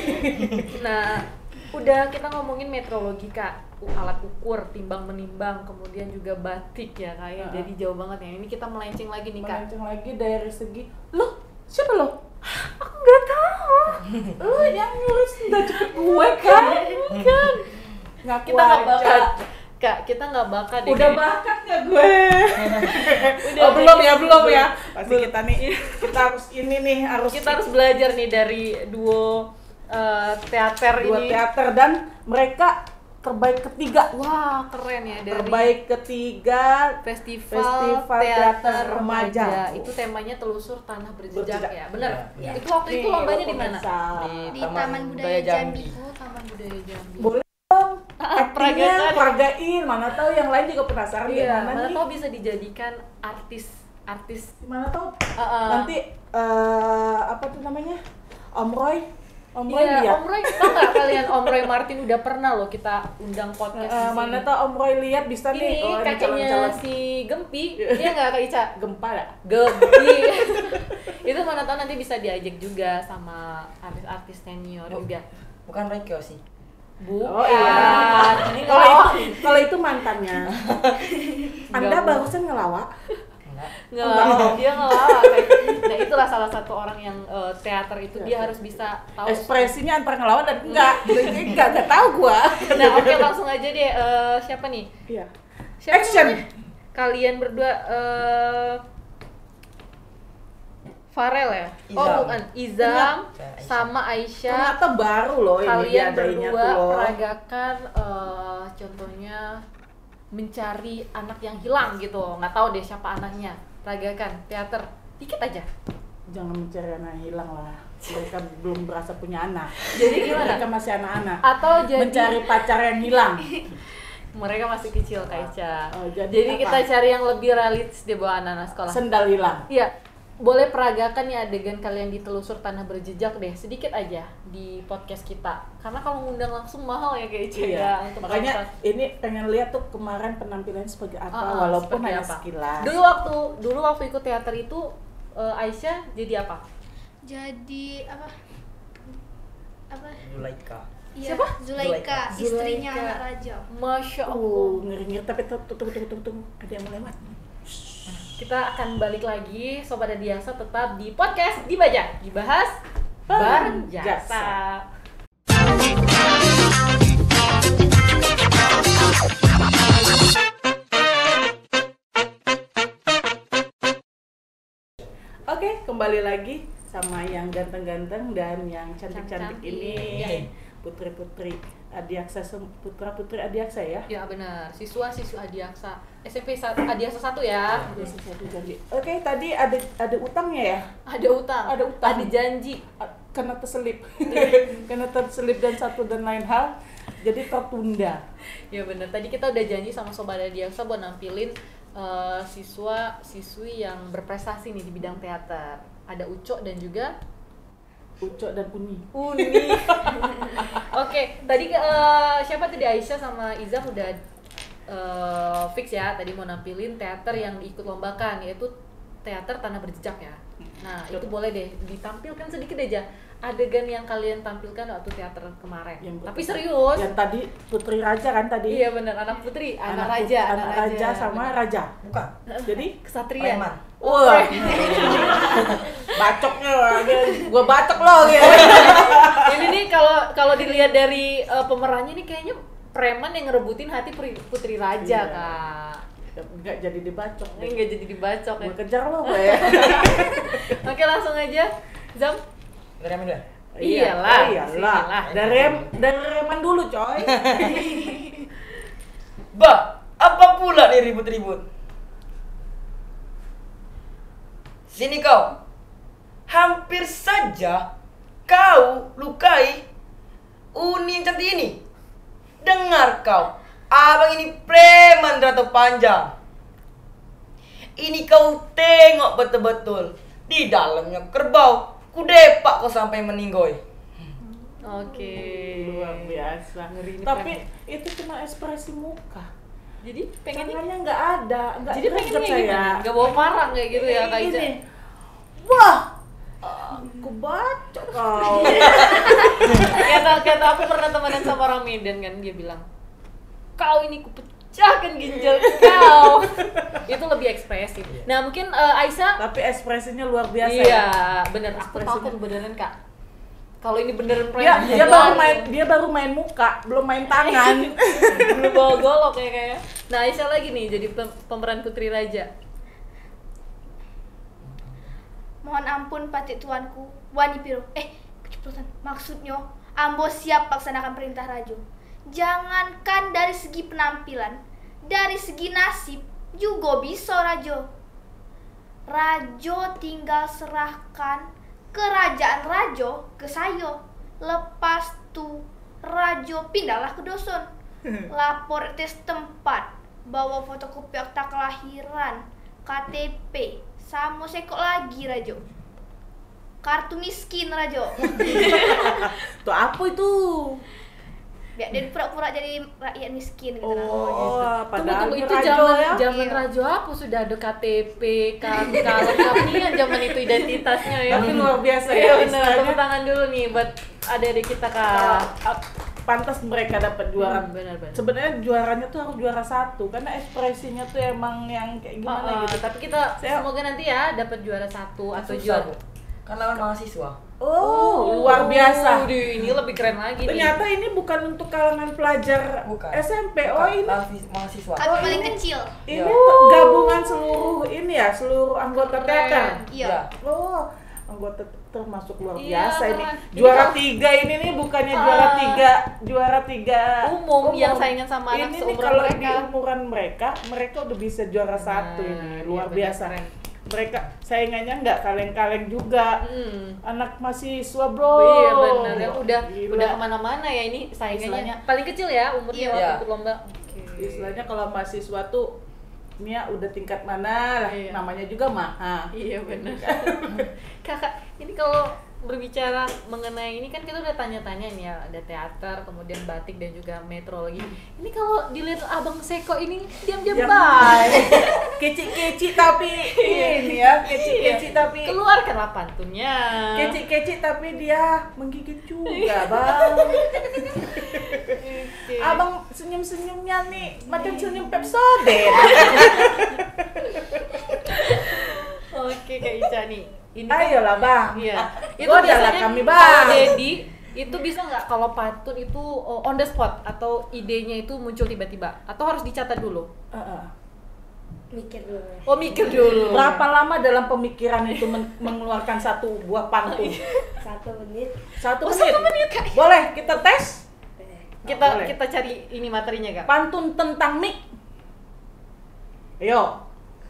Speaker 2: Nah, udah kita ngomongin metrologi Kak, U- alat ukur, timbang menimbang, kemudian juga batik ya Kak ya.
Speaker 1: Uh-uh.
Speaker 2: Jadi jauh banget ya. Ini kita melenceng lagi nih Kak.
Speaker 1: Melenceng lagi dari segi loh siapa lo? Aku nggak tahu. Lo yang nulis nggak cepet gue kan? Bukan. Ngaku
Speaker 2: Kita nggak
Speaker 1: aja.
Speaker 2: bakat. Kak, kita nggak bakat deh.
Speaker 1: Udah
Speaker 2: kayaknya.
Speaker 1: bakat nggak gue?
Speaker 2: Udah,
Speaker 1: oh belum
Speaker 2: udah.
Speaker 1: ya belum ya. Pasti
Speaker 2: Belum.
Speaker 1: kita nih kita harus ini nih harus
Speaker 2: Kita harus belajar nih dari duo eh, teater
Speaker 1: dua
Speaker 2: ini.
Speaker 1: teater dan mereka terbaik ketiga.
Speaker 2: Wah, keren ya, dari
Speaker 1: Terbaik ketiga
Speaker 2: Festival,
Speaker 1: Festival
Speaker 2: Teater,
Speaker 1: Teater
Speaker 2: Remaja.
Speaker 1: Remaja.
Speaker 2: Itu temanya telusur tanah berjejak,
Speaker 1: Berjejak.
Speaker 2: ya. Benar.
Speaker 5: Iya.
Speaker 2: Itu waktu itu
Speaker 1: Nih,
Speaker 2: lombanya di mana?
Speaker 1: pemirsa.
Speaker 7: Di Taman Budaya Jambi.
Speaker 2: Oh, Taman budaya Jambi.
Speaker 1: Boleh dong.
Speaker 2: Ah,
Speaker 1: Actingnya
Speaker 2: peragakan.
Speaker 1: peragain, mana tahu yang lain juga penasaran
Speaker 2: Iya,
Speaker 1: gimana
Speaker 2: mana
Speaker 1: nih.
Speaker 2: tahu bisa dijadikan artis artis.
Speaker 1: Mana tahu
Speaker 2: Uh, uh.
Speaker 1: nanti eh, apa tuh namanya? Om Roy. Om Roy
Speaker 2: Iya,
Speaker 1: lihat.
Speaker 2: Om Roy, tau nggak kalian Om Roy Martin udah pernah loh kita undang podcast
Speaker 1: Eh,
Speaker 2: di sini.
Speaker 1: mana tahu Om Roy lihat bisa
Speaker 2: Ini
Speaker 1: nih. Oh, ini
Speaker 2: kakeknya
Speaker 1: calon-calon.
Speaker 2: si Gempi, dia nggak Kak Ica?
Speaker 1: Gempa ya?
Speaker 2: Gempi. Itu mana tahu nanti bisa diajak juga sama artis-artis senior
Speaker 5: Bu.
Speaker 2: juga.
Speaker 5: Bukan Rekyo sih.
Speaker 2: Bu.
Speaker 1: Oh iya.
Speaker 2: Ini
Speaker 1: Kalau
Speaker 2: ngelawak.
Speaker 1: itu, kalau itu mantannya. Anda
Speaker 2: Enggak, Bu.
Speaker 1: barusan ngelawak.
Speaker 5: Enggak.
Speaker 2: Ngelawak, dia ngelawak. Nah itulah salah satu orang yang eh, teater itu dia harus bisa tahu.
Speaker 1: Ekspresinya antara ngelawak dan enggak. enggak, enggak tahu gua.
Speaker 2: Nah oke langsung aja deh, eh, siapa nih?
Speaker 1: Iya.
Speaker 2: Siapa
Speaker 1: Action.
Speaker 2: namanya? Kalian berdua eh Farel ya? Oh
Speaker 5: Izam.
Speaker 2: bukan, Izam
Speaker 5: Saya Aisyah.
Speaker 2: sama Aisyah.
Speaker 1: Ternyata baru loh ini
Speaker 2: Kalian
Speaker 1: diadainnya
Speaker 2: berdua
Speaker 1: tuh loh.
Speaker 2: peragakan eh, contohnya mencari anak yang hilang gitu. Nggak tahu deh siapa anaknya. Peragakan teater dikit aja.
Speaker 1: Jangan mencari anak yang hilang lah. Mereka belum berasa punya anak.
Speaker 2: Jadi gimana?
Speaker 1: Mereka masih anak-anak.
Speaker 2: Atau jadi
Speaker 1: Mencari pacar yang hilang.
Speaker 2: mereka masih kecil Kak Ica.
Speaker 1: Oh, jadi
Speaker 2: jadi
Speaker 1: apa?
Speaker 2: kita cari yang lebih realistis deh buat anak-anak sekolah.
Speaker 1: Sendal hilang.
Speaker 2: Iya, boleh peragakan ya adegan kalian ditelusur tanah berjejak deh, sedikit aja di podcast kita. Karena kalau ngundang langsung mahal ya kayak Ica
Speaker 1: Iya.
Speaker 2: ya untuk
Speaker 1: Makanya
Speaker 2: konser.
Speaker 1: ini pengen lihat tuh kemarin penampilan sebagai apa,
Speaker 2: Ah, ah,
Speaker 1: walaupun
Speaker 2: seperti
Speaker 1: hanya
Speaker 2: apa.
Speaker 1: sekilas.
Speaker 2: Dulu waktu dulu waktu ikut teater itu eh, Aisyah jadi apa?
Speaker 4: Jadi apa? Apa?
Speaker 5: Zulaika.
Speaker 4: Iya,
Speaker 2: Siapa?
Speaker 4: Zulaika, istrinya
Speaker 2: Zulaika.
Speaker 4: anak raja.
Speaker 2: Masya Allah.
Speaker 1: Oh, ngeri-ngeri tapi tunggu tunggu tunggu tunggu tunggu. Ada yang mau lewat.
Speaker 2: Kita akan balik lagi Sobat Adiaksa tetap di podcast Dibaca, dibahas bareng
Speaker 1: Bareng
Speaker 2: jasa.
Speaker 1: Jasa. Oke, kembali lagi sama yang ganteng-ganteng dan yang cantik-cantik
Speaker 2: Cantik-cantik.
Speaker 1: ini.
Speaker 2: Ya.
Speaker 1: Putri-putri Adiaksa, sem- putra-putri Adiaksa ya.
Speaker 2: Ya benar, siswa-siswa Adiaksa S M P sa- Adiaksa satu ya.
Speaker 1: Ada sesuatu janji. Oke, tadi ada ada utangnya ya.
Speaker 2: Ada utang,
Speaker 1: Ada utang.
Speaker 2: ada janji.
Speaker 1: A- Karena terselip, karena terselip dan satu dan lain hal, jadi tertunda.
Speaker 2: Ya benar. Tadi kita udah janji sama Sobat Adiaksa buat nampilin eh, siswa-siswi yang berprestasi nih di bidang teater. Ada Uco dan juga
Speaker 1: Ucok dan Uni.
Speaker 2: Uni. Oke, tadi eh, siapa tadi Aisyah sama Izam udah eh, fix ya tadi mau nampilin teater yang diikut lombakan yaitu teater Tanah Berjejak ya. Nah, itu boleh deh ditampilkan sedikit aja adegan yang kalian tampilkan waktu teater kemarin.
Speaker 1: Yang
Speaker 2: Tapi
Speaker 1: pertama-
Speaker 2: serius.
Speaker 1: Yang tadi Putri Raja kan tadi.
Speaker 2: Iya benar, anak putri, anak,
Speaker 1: put-
Speaker 2: raja,
Speaker 1: anak, raja sama
Speaker 2: benar.
Speaker 1: raja.
Speaker 5: Bukan.
Speaker 1: Jadi
Speaker 2: Kesatria.
Speaker 5: Preman.
Speaker 1: wah, bacoknya, gue bacok loh gitu.
Speaker 2: Ini nih kalau kalau dilihat dari eh, pemerannya nih kayaknya preman yang ngerebutin hati Putri, Putri Raja,
Speaker 1: Iya.
Speaker 2: Kak.
Speaker 1: Nggak jadi dibacok.
Speaker 2: Ini nggak jadi dibacok ya.
Speaker 1: Gue kejar lo gue.
Speaker 2: Oke langsung aja, Zam.
Speaker 5: Dari Amin dulu.
Speaker 2: Iyalah,
Speaker 1: oh iyalah.
Speaker 2: iyalah.
Speaker 1: Dari rem, dari reman dulu coy.
Speaker 5: Ba, apa pula nih ribut-ribut? Sini kau. Hampir saja kau lukai Uni yang cantik ini. Dengar kau, abang ini preman rata panjang. Ini kau tengok betul-betul. Di dalamnya kerbau. Kudepak kau sampai meninggoy.
Speaker 2: Oke.
Speaker 1: Luar biasa.
Speaker 2: Ngeri ini
Speaker 1: Tapi
Speaker 2: preman.
Speaker 1: itu cuma ekspresi muka.
Speaker 2: Jadi pengennya
Speaker 1: Tangannya nggak ada, nggak
Speaker 2: jadi
Speaker 1: greget
Speaker 2: pengennya
Speaker 1: saya.
Speaker 2: gimana? Gak bawa parang kayak gitu ya Kak Ica.
Speaker 1: Ini. Wah, aku bacok kau.
Speaker 2: Kata kata aku pernah temenan sama orang Medan kan, dia bilang kau ini kupecahkan ginjal kau. Itu lebih ekspresif. Nah mungkin eh, Aisyah.
Speaker 1: Tapi ekspresinya luar biasa.
Speaker 2: Iya
Speaker 1: ya.
Speaker 2: bener. Aku
Speaker 1: Ekspresinya.
Speaker 2: takut beneran Kak. Kalau ini beneran
Speaker 1: Dia,
Speaker 2: preman.
Speaker 1: dia baru main dia baru main muka, belum main tangan.
Speaker 2: belum bawa golok kayak kayaknya. Nah Aisyah lagi nih jadi pem- pemeran Putri Raja.
Speaker 4: Mohon ampun patik tuanku, Wani Piro. Eh, keceplosan. Maksudnya, Ambo siap laksanakan perintah Rajo. Jangankan dari segi penampilan, dari segi nasib juga bisa Rajo. Rajo tinggal serahkan kerajaan Rajo ke saya. Lepas tu Rajo pindahlah ke dusun. Lapor R T setempat, bawa fotokopi akta kelahiran, K T P, sama sekok lagi Rajo. Kartu miskin Rajo.
Speaker 1: Tuh apa itu?
Speaker 4: Biar dia pura-pura jadi rakyat miskin gitu.
Speaker 1: Oh,
Speaker 2: Tunggu
Speaker 1: padahal
Speaker 2: tunggu
Speaker 1: ini
Speaker 2: itu
Speaker 1: rajo
Speaker 2: zaman
Speaker 1: ya.
Speaker 2: zaman
Speaker 4: Iya.
Speaker 2: rajo apa sudah ada K T P, kartu lengkapnya zaman itu identitasnya ya.
Speaker 1: Tapi luar biasa
Speaker 2: Iya
Speaker 1: ya.
Speaker 2: benar.
Speaker 1: istilahnya.
Speaker 2: Tepuk tangan dulu nih buat adik-adik kita
Speaker 1: Kalau,
Speaker 2: Kak.
Speaker 1: ah, pantas mereka dapat juara.
Speaker 2: Hmm, benar-benar.
Speaker 1: Sebenarnya juaranya tuh harus juara satu karena ekspresinya tuh emang yang kayak gimana
Speaker 2: Oh, oh,
Speaker 1: gitu.
Speaker 2: tapi kita
Speaker 1: Saya-
Speaker 2: semoga nanti ya dapat juara satu atau
Speaker 5: Susah,
Speaker 2: juara.
Speaker 5: Bu. Kan lawan mahasiswa.
Speaker 1: Oh, luar biasa.
Speaker 2: Waduh, ini lebih keren lagi
Speaker 1: Ternyata
Speaker 2: nih.
Speaker 1: ini bukan untuk kalangan pelajar
Speaker 5: Bukan.
Speaker 1: S M P. Oh,
Speaker 5: Bukan,
Speaker 1: ini
Speaker 5: lawan mahasiswa.
Speaker 4: Kami paling kecil.
Speaker 1: ini
Speaker 5: Iya.
Speaker 1: tuh gabungan seluruh ini ya, seluruh anggota teater.
Speaker 4: Iya.
Speaker 1: Oh, anggota termasuk luar
Speaker 2: Iya,
Speaker 1: biasa ini.
Speaker 2: keren. Ini
Speaker 1: Juara
Speaker 2: kalau-
Speaker 1: tiga ini nih bukannya
Speaker 2: Ah.
Speaker 1: juara tiga, juara tiga
Speaker 2: Umum yang saingan sama anak
Speaker 1: ini nih
Speaker 2: seumuran
Speaker 1: kalau
Speaker 2: mereka.
Speaker 1: di umuran mereka, mereka udah bisa juara satu ini,
Speaker 2: iya,
Speaker 1: luar
Speaker 2: benar,
Speaker 1: biasa.
Speaker 2: keren.
Speaker 1: Mereka saingannya nggak kaleng-kaleng juga.
Speaker 2: Hmm.
Speaker 1: Anak mahasiswa
Speaker 2: Oh,
Speaker 1: bro.
Speaker 2: iya benar ya, udah
Speaker 1: Gila.
Speaker 2: udah kemana-mana ya ini saingannya.
Speaker 1: Istilahnya-
Speaker 2: Paling kecil ya umurnya
Speaker 4: Iya.
Speaker 2: waktu
Speaker 5: Iya.
Speaker 2: ikut lomba. Oke.
Speaker 1: Istilahnya kalau mahasiswa tuh Mia udah tingkat mana lah,
Speaker 2: Iya.
Speaker 1: namanya juga maha.
Speaker 2: Iya benar. Kakak, ini kalau berbicara mengenai ini kan kita udah tanya-tanya nih ya, ada teater, kemudian batik dan juga metrologi. Ini kalau dilihat Abang Seko ini diam-diam
Speaker 1: Diam.
Speaker 2: baik.
Speaker 1: Kecil-kecil tapi ini ya, kecil-kecil tapi
Speaker 2: Keluarkanlah pantunnya.
Speaker 1: kecil-kecil tapi dia menggigit juga, Bang.
Speaker 2: Oke.
Speaker 1: Abang senyum-senyumnya nih macam senyum Pepsodent.
Speaker 2: Oke Kak Ica nih. Ini kan-
Speaker 1: Ayolah, Bang.
Speaker 2: Iya. Itu
Speaker 1: Godalah
Speaker 2: biasanya
Speaker 1: kami,
Speaker 2: kalau
Speaker 1: Bang.
Speaker 2: Dedi itu bisa nggak kalau pantun itu oh, on the spot atau idenya itu muncul tiba-tiba atau harus dicatat dulu?
Speaker 1: Heeh.
Speaker 6: Mikir dulu.
Speaker 2: Oh mikir dulu.
Speaker 1: Berapa lama dalam pemikiran itu men- mengeluarkan satu buah pantun?
Speaker 6: Satu menit.
Speaker 1: Satu
Speaker 2: Oh,
Speaker 1: menit.
Speaker 2: satu menit, Kak.
Speaker 1: Boleh kita tes?
Speaker 6: Eh,
Speaker 2: Kita
Speaker 1: Boleh.
Speaker 2: kita cari ini materinya Kak.
Speaker 1: Pantun tentang mik. Ayo,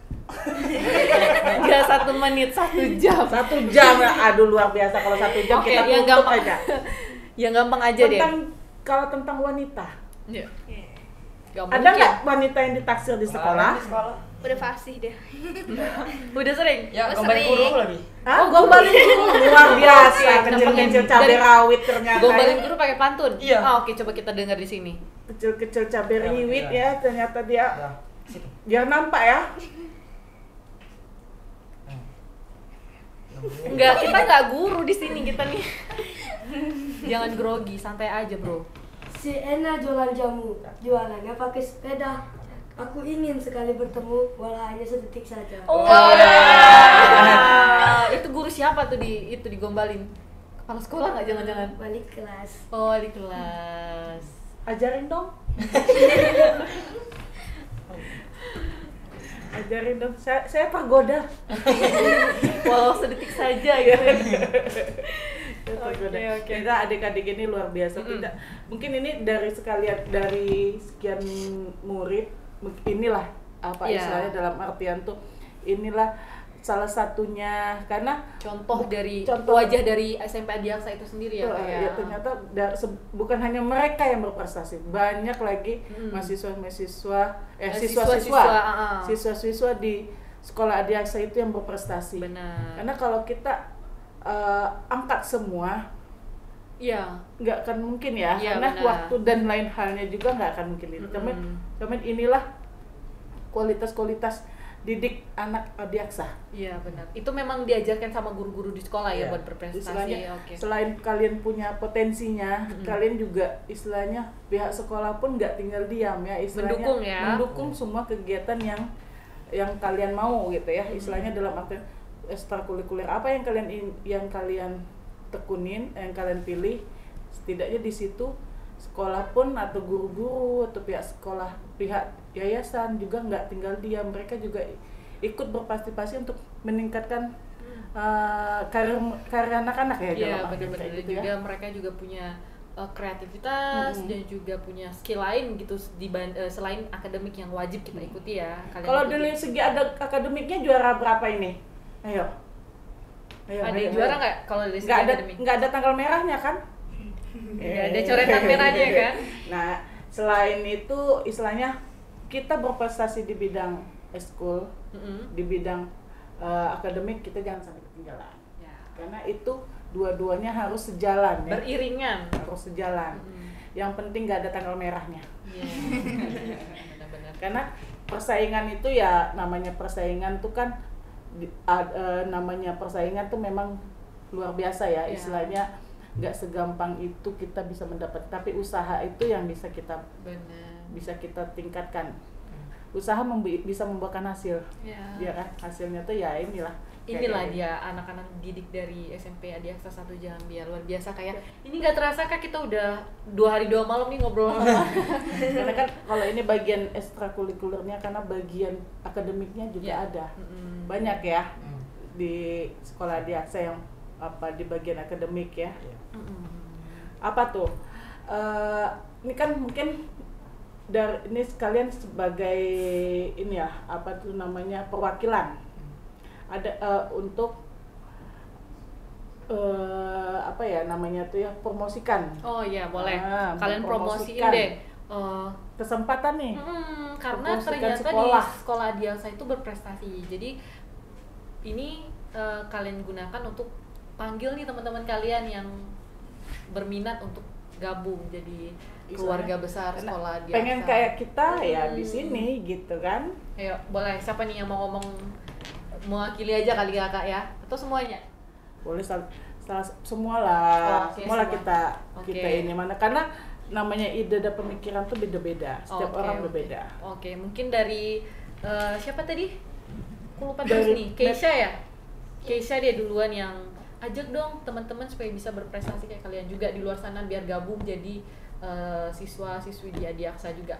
Speaker 2: Enggak satu menit, satu jam.
Speaker 1: satu jam. Aduh luar biasa kalau satu jam
Speaker 2: Oke,
Speaker 1: kita
Speaker 2: yang
Speaker 1: tutup
Speaker 2: gampang
Speaker 1: aja.
Speaker 2: Yang gampang aja deh.
Speaker 1: Tentang kalau tentang wanita.
Speaker 2: Iya. Gak
Speaker 1: Ada
Speaker 2: mungkin.
Speaker 1: nggak wanita yang ditaksir di sekolah?
Speaker 5: Di sekolah.
Speaker 4: Udah fasih deh.
Speaker 2: Udah sering?
Speaker 5: Ya,
Speaker 4: Oh,
Speaker 5: kembali
Speaker 4: sering.
Speaker 5: guru lagi.
Speaker 1: Hah? Oh, gombalin guru luar biasa,
Speaker 2: Oke,
Speaker 1: kecil-kecil
Speaker 2: dari-
Speaker 1: cabai rawit ternyata.
Speaker 2: Gombalin guru pakai pantun?
Speaker 5: Iya.
Speaker 2: Ah, oke, coba kita dengar di sini.
Speaker 1: Kecil-kecil cabai
Speaker 5: Ya,
Speaker 1: rawit
Speaker 5: ya.
Speaker 1: ya, ternyata dia
Speaker 5: Ya, situ.
Speaker 1: biar nampak ya.
Speaker 2: Enggak, kita nggak guru di sini kita nih. Jangan grogi, santai aja, Bro.
Speaker 6: Si Ena jualan jamu, jualannya pakai sepeda. Aku ingin sekali bertemu, walau hanya sedetik saja.
Speaker 2: Oh, wow. Itu guru siapa tuh di itu digombalin? Kepala sekolah nggak jangan-jangan?
Speaker 6: Balik kelas.
Speaker 2: Oh, di kelas.
Speaker 1: Ajarin dong. Ajarin dong. Saya, saya tergoda.
Speaker 2: Walau sedetik saja ya.
Speaker 1: Tergoda.
Speaker 2: Oke, oke.
Speaker 1: Kita adik-adik ini luar biasa.
Speaker 2: Mm-mm.
Speaker 1: Tidak, mungkin ini dari sekalian dari sekian murid, inilah apa
Speaker 2: Iya.
Speaker 1: istilahnya dalam artian tuh inilah salah satunya karena
Speaker 2: Contoh
Speaker 1: Bu-
Speaker 2: dari
Speaker 1: contoh.
Speaker 2: wajah dari S M P Adiaksa itu sendiri ya,
Speaker 1: Tuh,
Speaker 2: Kak, ya.
Speaker 1: ya, ternyata da- se- bukan hanya mereka yang berprestasi, banyak lagi
Speaker 2: Mm.
Speaker 1: mahasiswa-mahasiswa eh
Speaker 2: Eh,
Speaker 1: siswa-siswa
Speaker 2: siswa-siswa, ah, ah.
Speaker 1: siswa-siswa di sekolah Adiaksa itu yang berprestasi.
Speaker 2: Benar.
Speaker 1: Karena kalau kita eh, angkat semua
Speaker 2: Iya.
Speaker 1: nggak akan mungkin ya,
Speaker 2: Iya,
Speaker 1: karena
Speaker 2: benar.
Speaker 1: waktu dan lain halnya juga nggak akan mungkin itu. Cuman,
Speaker 2: Mm-mm.
Speaker 1: cuman inilah kualitas-kualitas didik anak Adiaksa.
Speaker 2: Iya, benar. Itu memang diajarkan sama guru-guru di sekolah ya
Speaker 5: Iya.
Speaker 2: buat berprestasi.
Speaker 1: Istilahnya
Speaker 2: Oke.
Speaker 1: selain kalian punya potensinya,
Speaker 2: Mm-mm.
Speaker 1: kalian juga istilahnya pihak sekolah pun nggak tinggal diam ya, istilahnya
Speaker 2: Mendukung ya.
Speaker 1: mendukung semua kegiatan yang yang kalian mau gitu ya, istilahnya dalam arti ekstrakurikuler apa yang kalian in- yang kalian tekunin, yang kalian pilih, setidaknya di situ sekolah pun atau guru-guru atau pihak sekolah, pihak yayasan juga nggak tinggal diam, mereka juga ikut berpartisipasi untuk meningkatkan uh, karir karir anak-anak ya
Speaker 2: Iya,
Speaker 1: dalam arti
Speaker 2: benar-benar
Speaker 1: kayak gitu
Speaker 2: juga
Speaker 1: ya.
Speaker 2: mereka juga punya uh, kreativitas
Speaker 1: Mm-mm.
Speaker 2: dan juga punya skill lain gitu di uh, selain akademik yang wajib kita ikuti ya. Kalian
Speaker 1: Kalau
Speaker 2: ikuti.
Speaker 1: dari segi ada akademiknya juara berapa ini? Ayo. Ayo,
Speaker 2: ada
Speaker 1: ayo,
Speaker 2: yang juara
Speaker 1: ayo.
Speaker 2: nggak kalau dari segi
Speaker 1: Nggak ada
Speaker 2: akademik?
Speaker 1: nggak ada tanggal merahnya kan?
Speaker 2: Nggak ada coretan merahnya kan?
Speaker 1: Nah, selain itu istilahnya kita berprestasi di bidang eskul,
Speaker 2: Mm-mm.
Speaker 1: di bidang uh, akademik kita jangan sampai ketinggalan.
Speaker 2: Ya.
Speaker 1: Karena itu dua-duanya harus sejalan ya.
Speaker 2: Beriringan.
Speaker 1: Harus sejalan.
Speaker 2: Mm-mm.
Speaker 1: Yang penting nggak ada tanggal merahnya.
Speaker 2: Iya. Benar-benar.
Speaker 1: Karena persaingan itu ya namanya persaingan tuh kan di- ad- eh, namanya persaingan tuh memang luar biasa ya,
Speaker 2: Iya.
Speaker 1: istilahnya nggak segampang itu kita bisa mendapat, tapi usaha itu yang bisa kita
Speaker 2: Benar.
Speaker 1: bisa kita tingkatkan. Usaha membi- bisa membuahkan hasil,
Speaker 2: Ya.
Speaker 1: ya kan? Hasilnya tuh ya inilah.
Speaker 2: Inilah
Speaker 1: Kayak-
Speaker 2: dia anak-anak didik dari S M P Adiaksa satu Jambi, luar biasa kayak ini nggak terasa kak kita udah dua hari dua malam nih ngobrol sama.
Speaker 1: Karena kan kalau ini bagian ekstrakurikulernya, karena bagian akademiknya juga
Speaker 2: Ya.
Speaker 1: ada.
Speaker 2: Mm-mm.
Speaker 1: Banyak ya
Speaker 5: Hmm.
Speaker 1: di sekolah Adiaksa yang apa di bagian akademik ya.
Speaker 2: Mm-mm.
Speaker 1: Apa tuh? Eh, ini kan mungkin dari ini sekalian sebagai ini ya, apa tuh namanya, perwakilan. Ada eh, untuk eh, apa ya namanya tuh ya, promosikan
Speaker 2: Oh iya boleh,
Speaker 1: Ah,
Speaker 2: kalian promosiin
Speaker 1: mempromosikan.
Speaker 2: deh. Eh,
Speaker 1: kesempatan nih.
Speaker 2: Hmm, karena
Speaker 1: Mempromosikan
Speaker 2: ternyata
Speaker 1: sekolah.
Speaker 2: di sekolah Adiaksa itu berprestasi. Jadi ini eh, kalian gunakan untuk panggil nih teman-teman kalian yang berminat untuk gabung jadi keluarga besar
Speaker 1: Karena
Speaker 2: sekolah Adiaksa.
Speaker 1: pengen kayak kita ya di
Speaker 2: Hmm.
Speaker 1: sini gitu kan.
Speaker 2: Ayo, boleh. Siapa nih yang mau ngomong mewakili aja kali kakak ya? Atau semuanya?
Speaker 1: Boleh sal- salah semua lah,
Speaker 2: Oke,
Speaker 1: semua lah
Speaker 2: semua.
Speaker 1: kita
Speaker 2: Oke.
Speaker 1: kita ini mana, karena namanya ide dan pemikiran tuh beda-beda, setiap
Speaker 2: Oke,
Speaker 1: orang
Speaker 2: oke.
Speaker 1: berbeda.
Speaker 2: Oke, mungkin dari eh, siapa tadi? Aku lupa
Speaker 1: Dari-
Speaker 2: terus nih. Keisha ya? Keisha dia duluan yang ajak dong teman-teman supaya bisa berprestasi kayak kalian juga di luar sana biar gabung jadi eh, siswa-siswi di Adiaksa juga.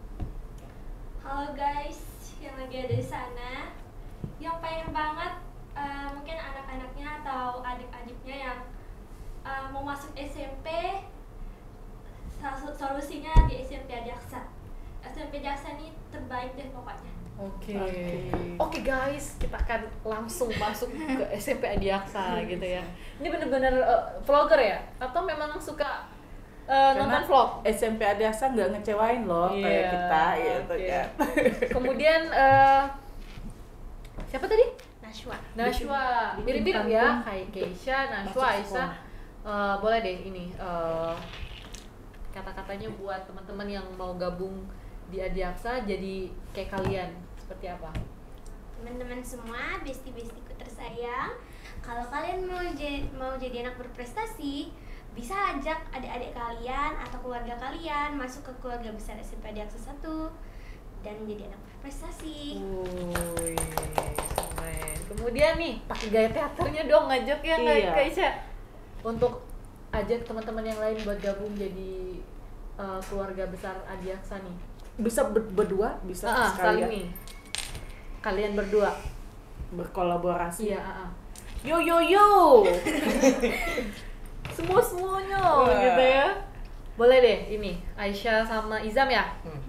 Speaker 3: Halo guys, yang lagi ada di sana, yang pengen banget uh, mungkin anak-anaknya atau adik-adiknya yang uh, mau masuk S M P, sal- solusinya di S M P Adiaksa. S M P Adiaksa ini terbaik deh pokoknya.
Speaker 2: Oke.
Speaker 1: Oke.
Speaker 2: Oke guys, kita akan langsung masuk ke S M P Adiaksa gitu ya. Ini bener-bener eh, vlogger ya? Atau memang suka eh,
Speaker 1: Karena
Speaker 2: nonton vlog?
Speaker 1: S M P Adiaksa nggak ngecewain loh kayak
Speaker 2: Iya,
Speaker 1: kita gitu
Speaker 2: oke.
Speaker 1: kan.
Speaker 2: Kemudian eh, siapa tadi?
Speaker 7: Nashwa.
Speaker 2: Nashwa.
Speaker 1: Bikin
Speaker 2: Mirip-mirip
Speaker 1: pantun.
Speaker 2: ya kayak Keisha, Nashwa,
Speaker 1: Masuk
Speaker 2: Aisyah.
Speaker 1: sekolah.
Speaker 2: Eh, boleh deh ini eh, kata-katanya buat teman-teman yang mau gabung di Adiaksa jadi kayak kalian seperti apa?
Speaker 7: Teman-teman semua, bestie-bestieku tersayang, kalau kalian mau jadi mau jadi anak berprestasi, bisa ajak adik-adik kalian atau keluarga kalian masuk ke keluarga besar S M P Adiaksa satu dan menjadi anak berprestasi.
Speaker 2: Woi, keren. Kemudian nih pakai gaya teaternya dong ngajak ya nggak
Speaker 1: Iya.
Speaker 2: Kaisha? Untuk ajak teman-teman yang lain buat gabung jadi eh, keluarga besar Adiaksa nih.
Speaker 1: Bisa ber- berdua, bisa
Speaker 2: Ah, ah, saling
Speaker 1: sekalian
Speaker 2: nih. Kalian berdua.
Speaker 1: berkolaborasi.
Speaker 2: Iya, ah, ah.
Speaker 1: Yo yo yo.
Speaker 2: Semua semuanya
Speaker 1: Wah.
Speaker 2: gitu ya. Boleh deh ini Aisyah sama Izam ya.
Speaker 5: Hmm.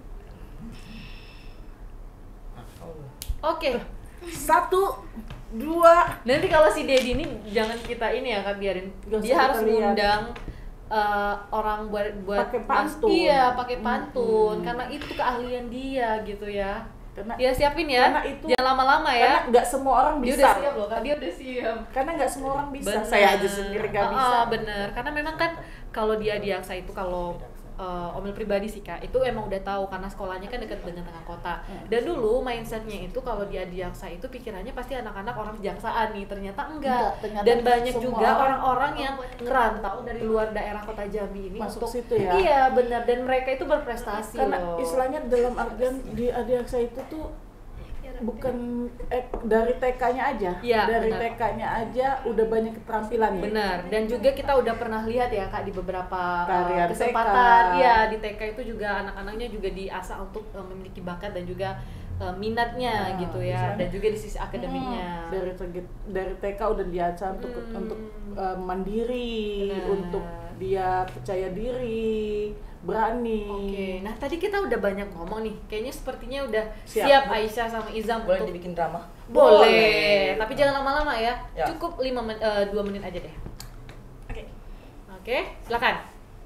Speaker 2: Oke.
Speaker 1: Satu, dua.
Speaker 2: Nanti kalau si Dedi ini jangan kita ini ya kak biarin.
Speaker 1: Gak
Speaker 2: Dia
Speaker 1: usah
Speaker 2: harus
Speaker 1: kita lihat.
Speaker 2: ngundang uh, orang buat buat
Speaker 1: Pakai
Speaker 2: mas-
Speaker 1: pantun.
Speaker 2: Iya, pakai pantun
Speaker 1: Mm-mm.
Speaker 2: karena itu keahlian dia gitu ya.
Speaker 1: Karena
Speaker 2: Dia siapin ya.
Speaker 1: karena itu-
Speaker 2: Jangan lama-lama
Speaker 1: karena
Speaker 2: ya.
Speaker 1: nggak semua orang
Speaker 2: Dia
Speaker 1: bisa.
Speaker 2: udah siap loh kak. Dia udah siap.
Speaker 1: Karena nggak semua orang bisa.
Speaker 2: Bener.
Speaker 1: Saya aja sendiri nggak
Speaker 2: Ah,
Speaker 1: bisa.
Speaker 2: ah, bener. Karena memang kan kalau dia Adiaksa itu kalau uh, Omel pribadi sih kak, itu emang udah tahu karena sekolahnya kan dekat dengan tengah kota. Dan dulu mindsetnya itu kalau di Adiaksa itu pikirannya pasti anak-anak orang kejaksaan nih, ternyata enggak.
Speaker 1: Enggak, ternyata
Speaker 2: Dan banyak
Speaker 1: semua
Speaker 2: juga
Speaker 1: orang-
Speaker 2: orang-orang yang ngerantau dari luar daerah kota Jambi ini
Speaker 1: Masuk
Speaker 2: untuk
Speaker 1: situ ya.
Speaker 2: Iya benar, dan mereka itu berprestasi
Speaker 1: Karena
Speaker 2: loh.
Speaker 1: istilahnya dalam artian di Adiaksa itu tuh bukan eh, dari T K-nya aja,
Speaker 2: Iya,
Speaker 1: dari
Speaker 2: benar.
Speaker 1: T K-nya aja udah banyak keterampilan ya.
Speaker 2: Benar, dan juga kita udah pernah lihat ya kak di beberapa uh,
Speaker 1: Tarian
Speaker 2: kesempatan,
Speaker 1: T K.
Speaker 2: ya di T K itu juga anak-anaknya juga diasah untuk uh, memiliki bakat dan juga uh, minatnya
Speaker 1: Nah,
Speaker 2: gitu ya,
Speaker 1: misalnya-
Speaker 2: dan juga di sisi akademiknya.
Speaker 1: Hmm, dari segi- dari T K udah diajar untuk
Speaker 2: Hmm.
Speaker 1: untuk uh, mandiri,
Speaker 2: Benar.
Speaker 1: untuk dia percaya diri, berani.
Speaker 2: Oke, nah tadi kita udah banyak ngomong nih, kayaknya sepertinya udah siap,
Speaker 1: Siap.
Speaker 2: Aisyah sama Izam
Speaker 5: Boleh
Speaker 2: untuk
Speaker 5: dibikin drama?
Speaker 2: boleh.
Speaker 1: Boleh.
Speaker 2: Tapi jangan lama-lama ya,
Speaker 5: Ya.
Speaker 2: cukup lima men, uh, dua menit aja deh.
Speaker 3: Oke.
Speaker 2: Oke, silakan.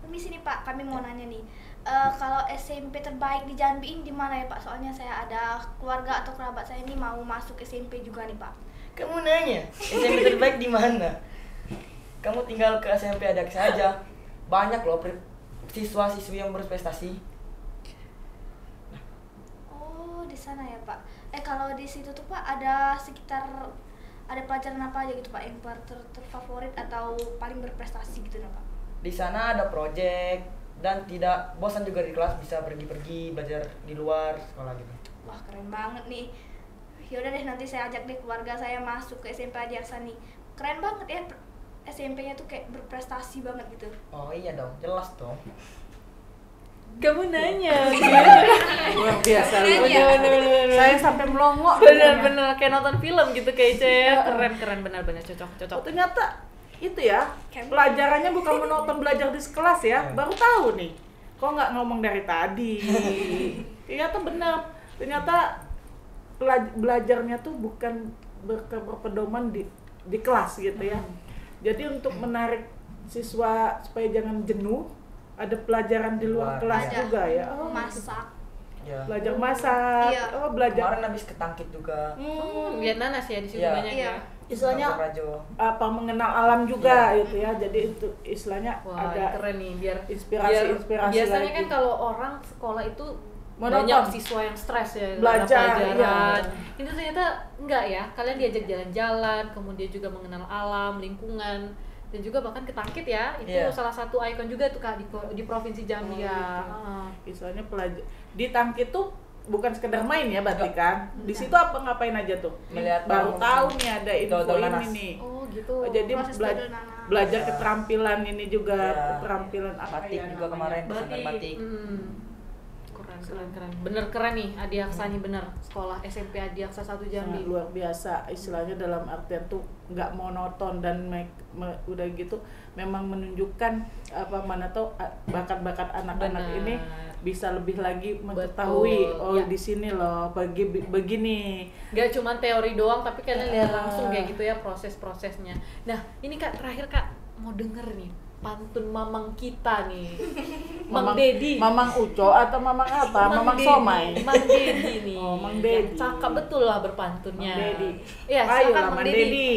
Speaker 4: Miss ini Pak, kami mau nanya nih. Eh, kalau S M P terbaik di Jambi ini di mana ya Pak? Soalnya saya ada keluarga atau kerabat saya ini mau masuk S M P juga nih Pak.
Speaker 5: Kamu nanya, S M P terbaik di mana? Kamu tinggal ke S M P Adaksa aja. Banyak loh siswa-siswi yang berprestasi.
Speaker 4: Oh, di sana ya Pak. Eh kalau di situ tuh Pak ada sekitar ada pelajaran apa aja gitu Pak yang ter ter terfavorit atau paling berprestasi gitu nah Pak?
Speaker 5: Di sana ada project dan tidak bosan juga di kelas, bisa pergi-pergi belajar di luar sekolah gitu.
Speaker 4: Wah keren banget nih. Yaudah deh nanti saya ajak deh keluarga saya masuk ke S M P Adiaksa nih. Keren banget ya S M P-nya tuh kayak berprestasi banget gitu.
Speaker 5: Oh iya dong, jelas dong.
Speaker 2: Kamu nanya.
Speaker 1: Luar biasa lu.
Speaker 2: Bener, bener, bener.
Speaker 1: Saya sampai melongo.
Speaker 2: Bener-bener kayak nonton film gitu kayak Ica. Keren keren benar-benar cocok cocok.
Speaker 1: Oh, ternyata itu ya, pelajarannya bukan menonton belajar di kelas ya, baru tahu nih. Kok nggak ngomong dari tadi? Ternyata benar. Ternyata pelaj- belajarnya tuh bukan ber- berpedoman di di kelas gitu ya. Jadi untuk menarik siswa supaya jangan jenuh, ada pelajaran di luar
Speaker 5: Luar.
Speaker 1: kelas
Speaker 4: Ada.
Speaker 1: juga ya. Oh,
Speaker 4: Masak.
Speaker 5: Ya.
Speaker 1: belajar masak.
Speaker 4: Iya.
Speaker 1: Oh, belajar
Speaker 5: Kemarin habis ketangkit juga.
Speaker 1: hmm,
Speaker 2: Lihat nanas ya di situ
Speaker 5: Iya.
Speaker 2: banyak
Speaker 4: Iya.
Speaker 2: ya.
Speaker 1: istilahnya
Speaker 5: Campur rajo.
Speaker 1: apa mengenal alam juga gitu ya. Jadi itu istilahnya
Speaker 2: Wah,
Speaker 1: ada
Speaker 2: keren nih biar
Speaker 1: inspirasi-inspirasi
Speaker 2: biasanya
Speaker 1: lagi.
Speaker 2: kan kalau orang sekolah itu
Speaker 1: Monoton.
Speaker 2: banyak siswa yang stres ya karena
Speaker 1: Belajar,
Speaker 2: pelajaran.
Speaker 1: iya.
Speaker 2: Ini ternyata enggak ya. Kalian diajak jalan-jalan, kemudian juga mengenal alam, lingkungan, dan juga bahkan ketangkit ya. Itu
Speaker 5: Iya.
Speaker 2: salah satu ikon juga tuh Kak di, di Provinsi Jambi
Speaker 1: Oh,
Speaker 2: ya.
Speaker 1: gitu.
Speaker 2: Heeh.
Speaker 1: Istilahnya pelajar di tangkit tuh bukan sekedar main ya berarti kan. Di situ apa ngapain aja tuh?
Speaker 5: Melihat
Speaker 1: Baru
Speaker 5: bangun.
Speaker 1: tahu nih ada info
Speaker 5: Dodol
Speaker 1: ini
Speaker 5: nanas.
Speaker 1: nih.
Speaker 2: Oh gitu.
Speaker 1: Oh, jadi
Speaker 4: Proses
Speaker 1: bela-
Speaker 4: dodol nanas.
Speaker 1: belajar
Speaker 5: Ya.
Speaker 1: keterampilan ini juga
Speaker 5: Ya.
Speaker 1: keterampilan apa
Speaker 5: Batik
Speaker 1: ya
Speaker 5: juga
Speaker 1: namanya?
Speaker 5: kemarin, desainer batik.
Speaker 2: Hmm. Keren, keren, keren. Bener keren nih Adiaksa nih bener. Sekolah S M P Adiaksa satu
Speaker 1: Sangat
Speaker 2: Jambi.
Speaker 1: luar biasa istilahnya dalam artian tuh nggak monoton dan me- me- udah gitu memang menunjukkan apa mana tuh a- bakat-bakat anak-anak
Speaker 2: Benar.
Speaker 1: ini bisa lebih lagi mengetahui
Speaker 2: Betul,
Speaker 1: oh
Speaker 2: ya.
Speaker 1: di sini loh bagi begini.
Speaker 2: Gak cuma teori doang tapi kalian lihat
Speaker 1: Ah.
Speaker 2: langsung kayak gitu ya proses-prosesnya. Nah ini Kak terakhir Kak mau denger nih pantun mamang kita nih. Mang Dedi.
Speaker 1: Mamang Uco atau Mamang apa? Mamang
Speaker 2: Dedi.
Speaker 1: Somai.
Speaker 2: Mang Dedi nih.
Speaker 1: Oh, Mang
Speaker 2: Yang
Speaker 1: Dedi.
Speaker 2: cakep betul lah berpantunnya.
Speaker 1: Mang Dedi.
Speaker 2: Iya,
Speaker 1: Ayo
Speaker 2: silakan
Speaker 1: lah Mang Dedi.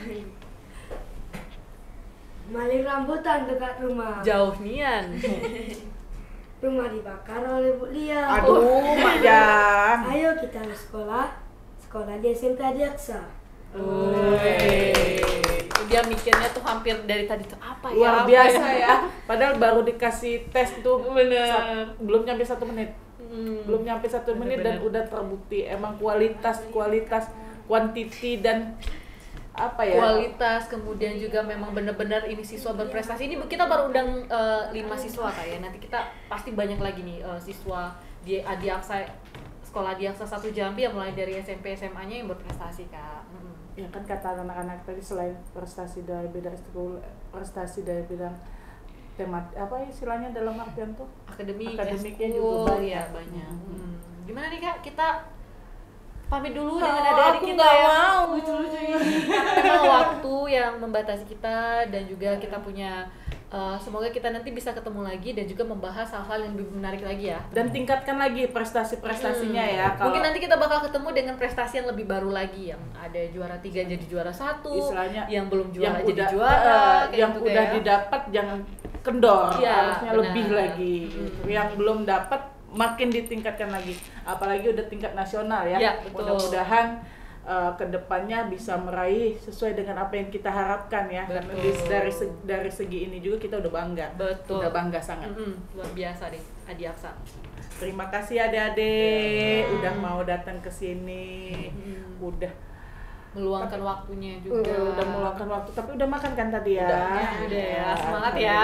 Speaker 6: Maling rambutan dekat rumah.
Speaker 2: Jauh nian.
Speaker 6: Rumah dibakar oleh Bu Lia.
Speaker 1: Aduh, Mak Jang.
Speaker 6: Ayo kita ke sekolah. Sekolah di S M P Adiaksa.
Speaker 1: Woi.
Speaker 2: Dia mikirnya tuh hampir dari tadi tuh apa ya?
Speaker 1: Luar
Speaker 2: apa
Speaker 1: biasa ya. Padahal baru dikasih tes tuh
Speaker 2: Bener.
Speaker 1: sa- belum nyampe satu menit.
Speaker 2: Hmm.
Speaker 1: Belum nyampe satu menit dan
Speaker 2: Bener-bener.
Speaker 1: udah terbukti emang kualitas kualitas kuantiti dan apa ya?
Speaker 2: Kualitas, kemudian juga memang benar-benar ini siswa berprestasi. Ini kita baru undang eh, lima siswa Kak ya. Nanti kita pasti banyak lagi nih eh, siswa di Adiaksa sekolah Adiaksa satu Jambi yang mulai dari S M P S M A-nya yang berprestasi Kak. Mm-mm.
Speaker 1: Ya kan kata anak-anak tadi selain prestasi dari bidang sekolah, prestasi dari bidang temat apa istilahnya dalam artian tuh
Speaker 2: Akademik,
Speaker 1: Akademiknya
Speaker 2: eskul,
Speaker 1: juga banyak.
Speaker 2: ya banyak.
Speaker 1: Hmm.
Speaker 2: Hmm. Gimana nih Kak? Kita pamit dulu
Speaker 1: Oh,
Speaker 2: dengan adik-adik
Speaker 1: aku
Speaker 2: kita
Speaker 1: nggak
Speaker 2: ya.
Speaker 1: mau.
Speaker 2: Lucu-lucu ini. Karena memang waktu yang membatasi kita dan juga kita punya uh, semoga kita nanti bisa ketemu lagi dan juga membahas hal-hal yang lebih menarik lagi ya.
Speaker 1: dan tingkatkan lagi prestasi-prestasinya
Speaker 2: Hmm.
Speaker 1: ya. Kalau
Speaker 2: Mungkin nanti kita bakal ketemu dengan prestasi yang lebih baru lagi yang ada juara tiga jadi juara satu,
Speaker 1: istilahnya
Speaker 2: yang belum juara
Speaker 1: yang
Speaker 2: jadi
Speaker 1: udah
Speaker 2: juara,
Speaker 1: eh,
Speaker 2: kayak
Speaker 1: yang
Speaker 2: gitu
Speaker 1: udah
Speaker 2: kayak.
Speaker 1: didapat jangan kendor,
Speaker 2: Iya,
Speaker 1: harusnya
Speaker 2: benar.
Speaker 1: lebih lagi.
Speaker 2: Hmm.
Speaker 1: Yang belum dapat makin ditingkatkan lagi, apalagi udah tingkat nasional ya.
Speaker 2: Iya, betul.
Speaker 1: Mudah-mudahan uh, kedepannya bisa meraih sesuai dengan apa yang kita harapkan ya. Karena
Speaker 2: Betul.
Speaker 1: di- dari segi, dari segi ini juga kita udah bangga,
Speaker 2: Betul.
Speaker 1: udah bangga sangat.
Speaker 2: Mm-mm, luar biasa deh Adiaksa.
Speaker 1: Terima kasih adik-adik udah mau datang ke sini,
Speaker 2: Hmm.
Speaker 1: udah
Speaker 2: Meluangkan waktunya
Speaker 1: Uh,
Speaker 2: juga.
Speaker 1: udah meluangkan waktu, tapi udah makan kan tadi ya?
Speaker 5: Udah.
Speaker 2: Ya, udah ya. Semangat ya.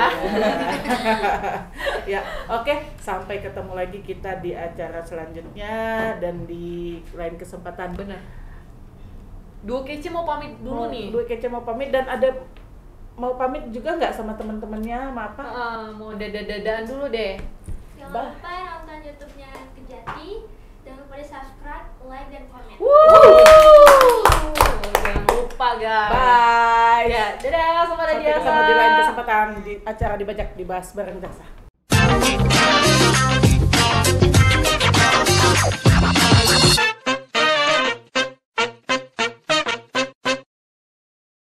Speaker 1: Ya, oke. Sampai ketemu lagi kita di acara selanjutnya dan di lain kesempatan.
Speaker 2: Bener. Duo kece mau pamit dulu
Speaker 1: Mau-
Speaker 2: nih.
Speaker 1: Dua Kece mau pamit dan ada mau pamit juga nggak sama teman-temannya, sama apa?
Speaker 2: Ah, mau dada-dadaan dulu deh.
Speaker 3: Jangan
Speaker 1: Bah.
Speaker 3: lupa nonton YouTube-nya Kejati. Jangan lupa di subscribe, like, dan komen.
Speaker 2: Wuh. Jangan lupa lupa guys.
Speaker 1: Bye.
Speaker 2: Ya, dadah sama
Speaker 1: Sampai
Speaker 2: Nadia.
Speaker 1: ketemu di lain kesempatan di acara dibajak dibahas bareng Jaksa.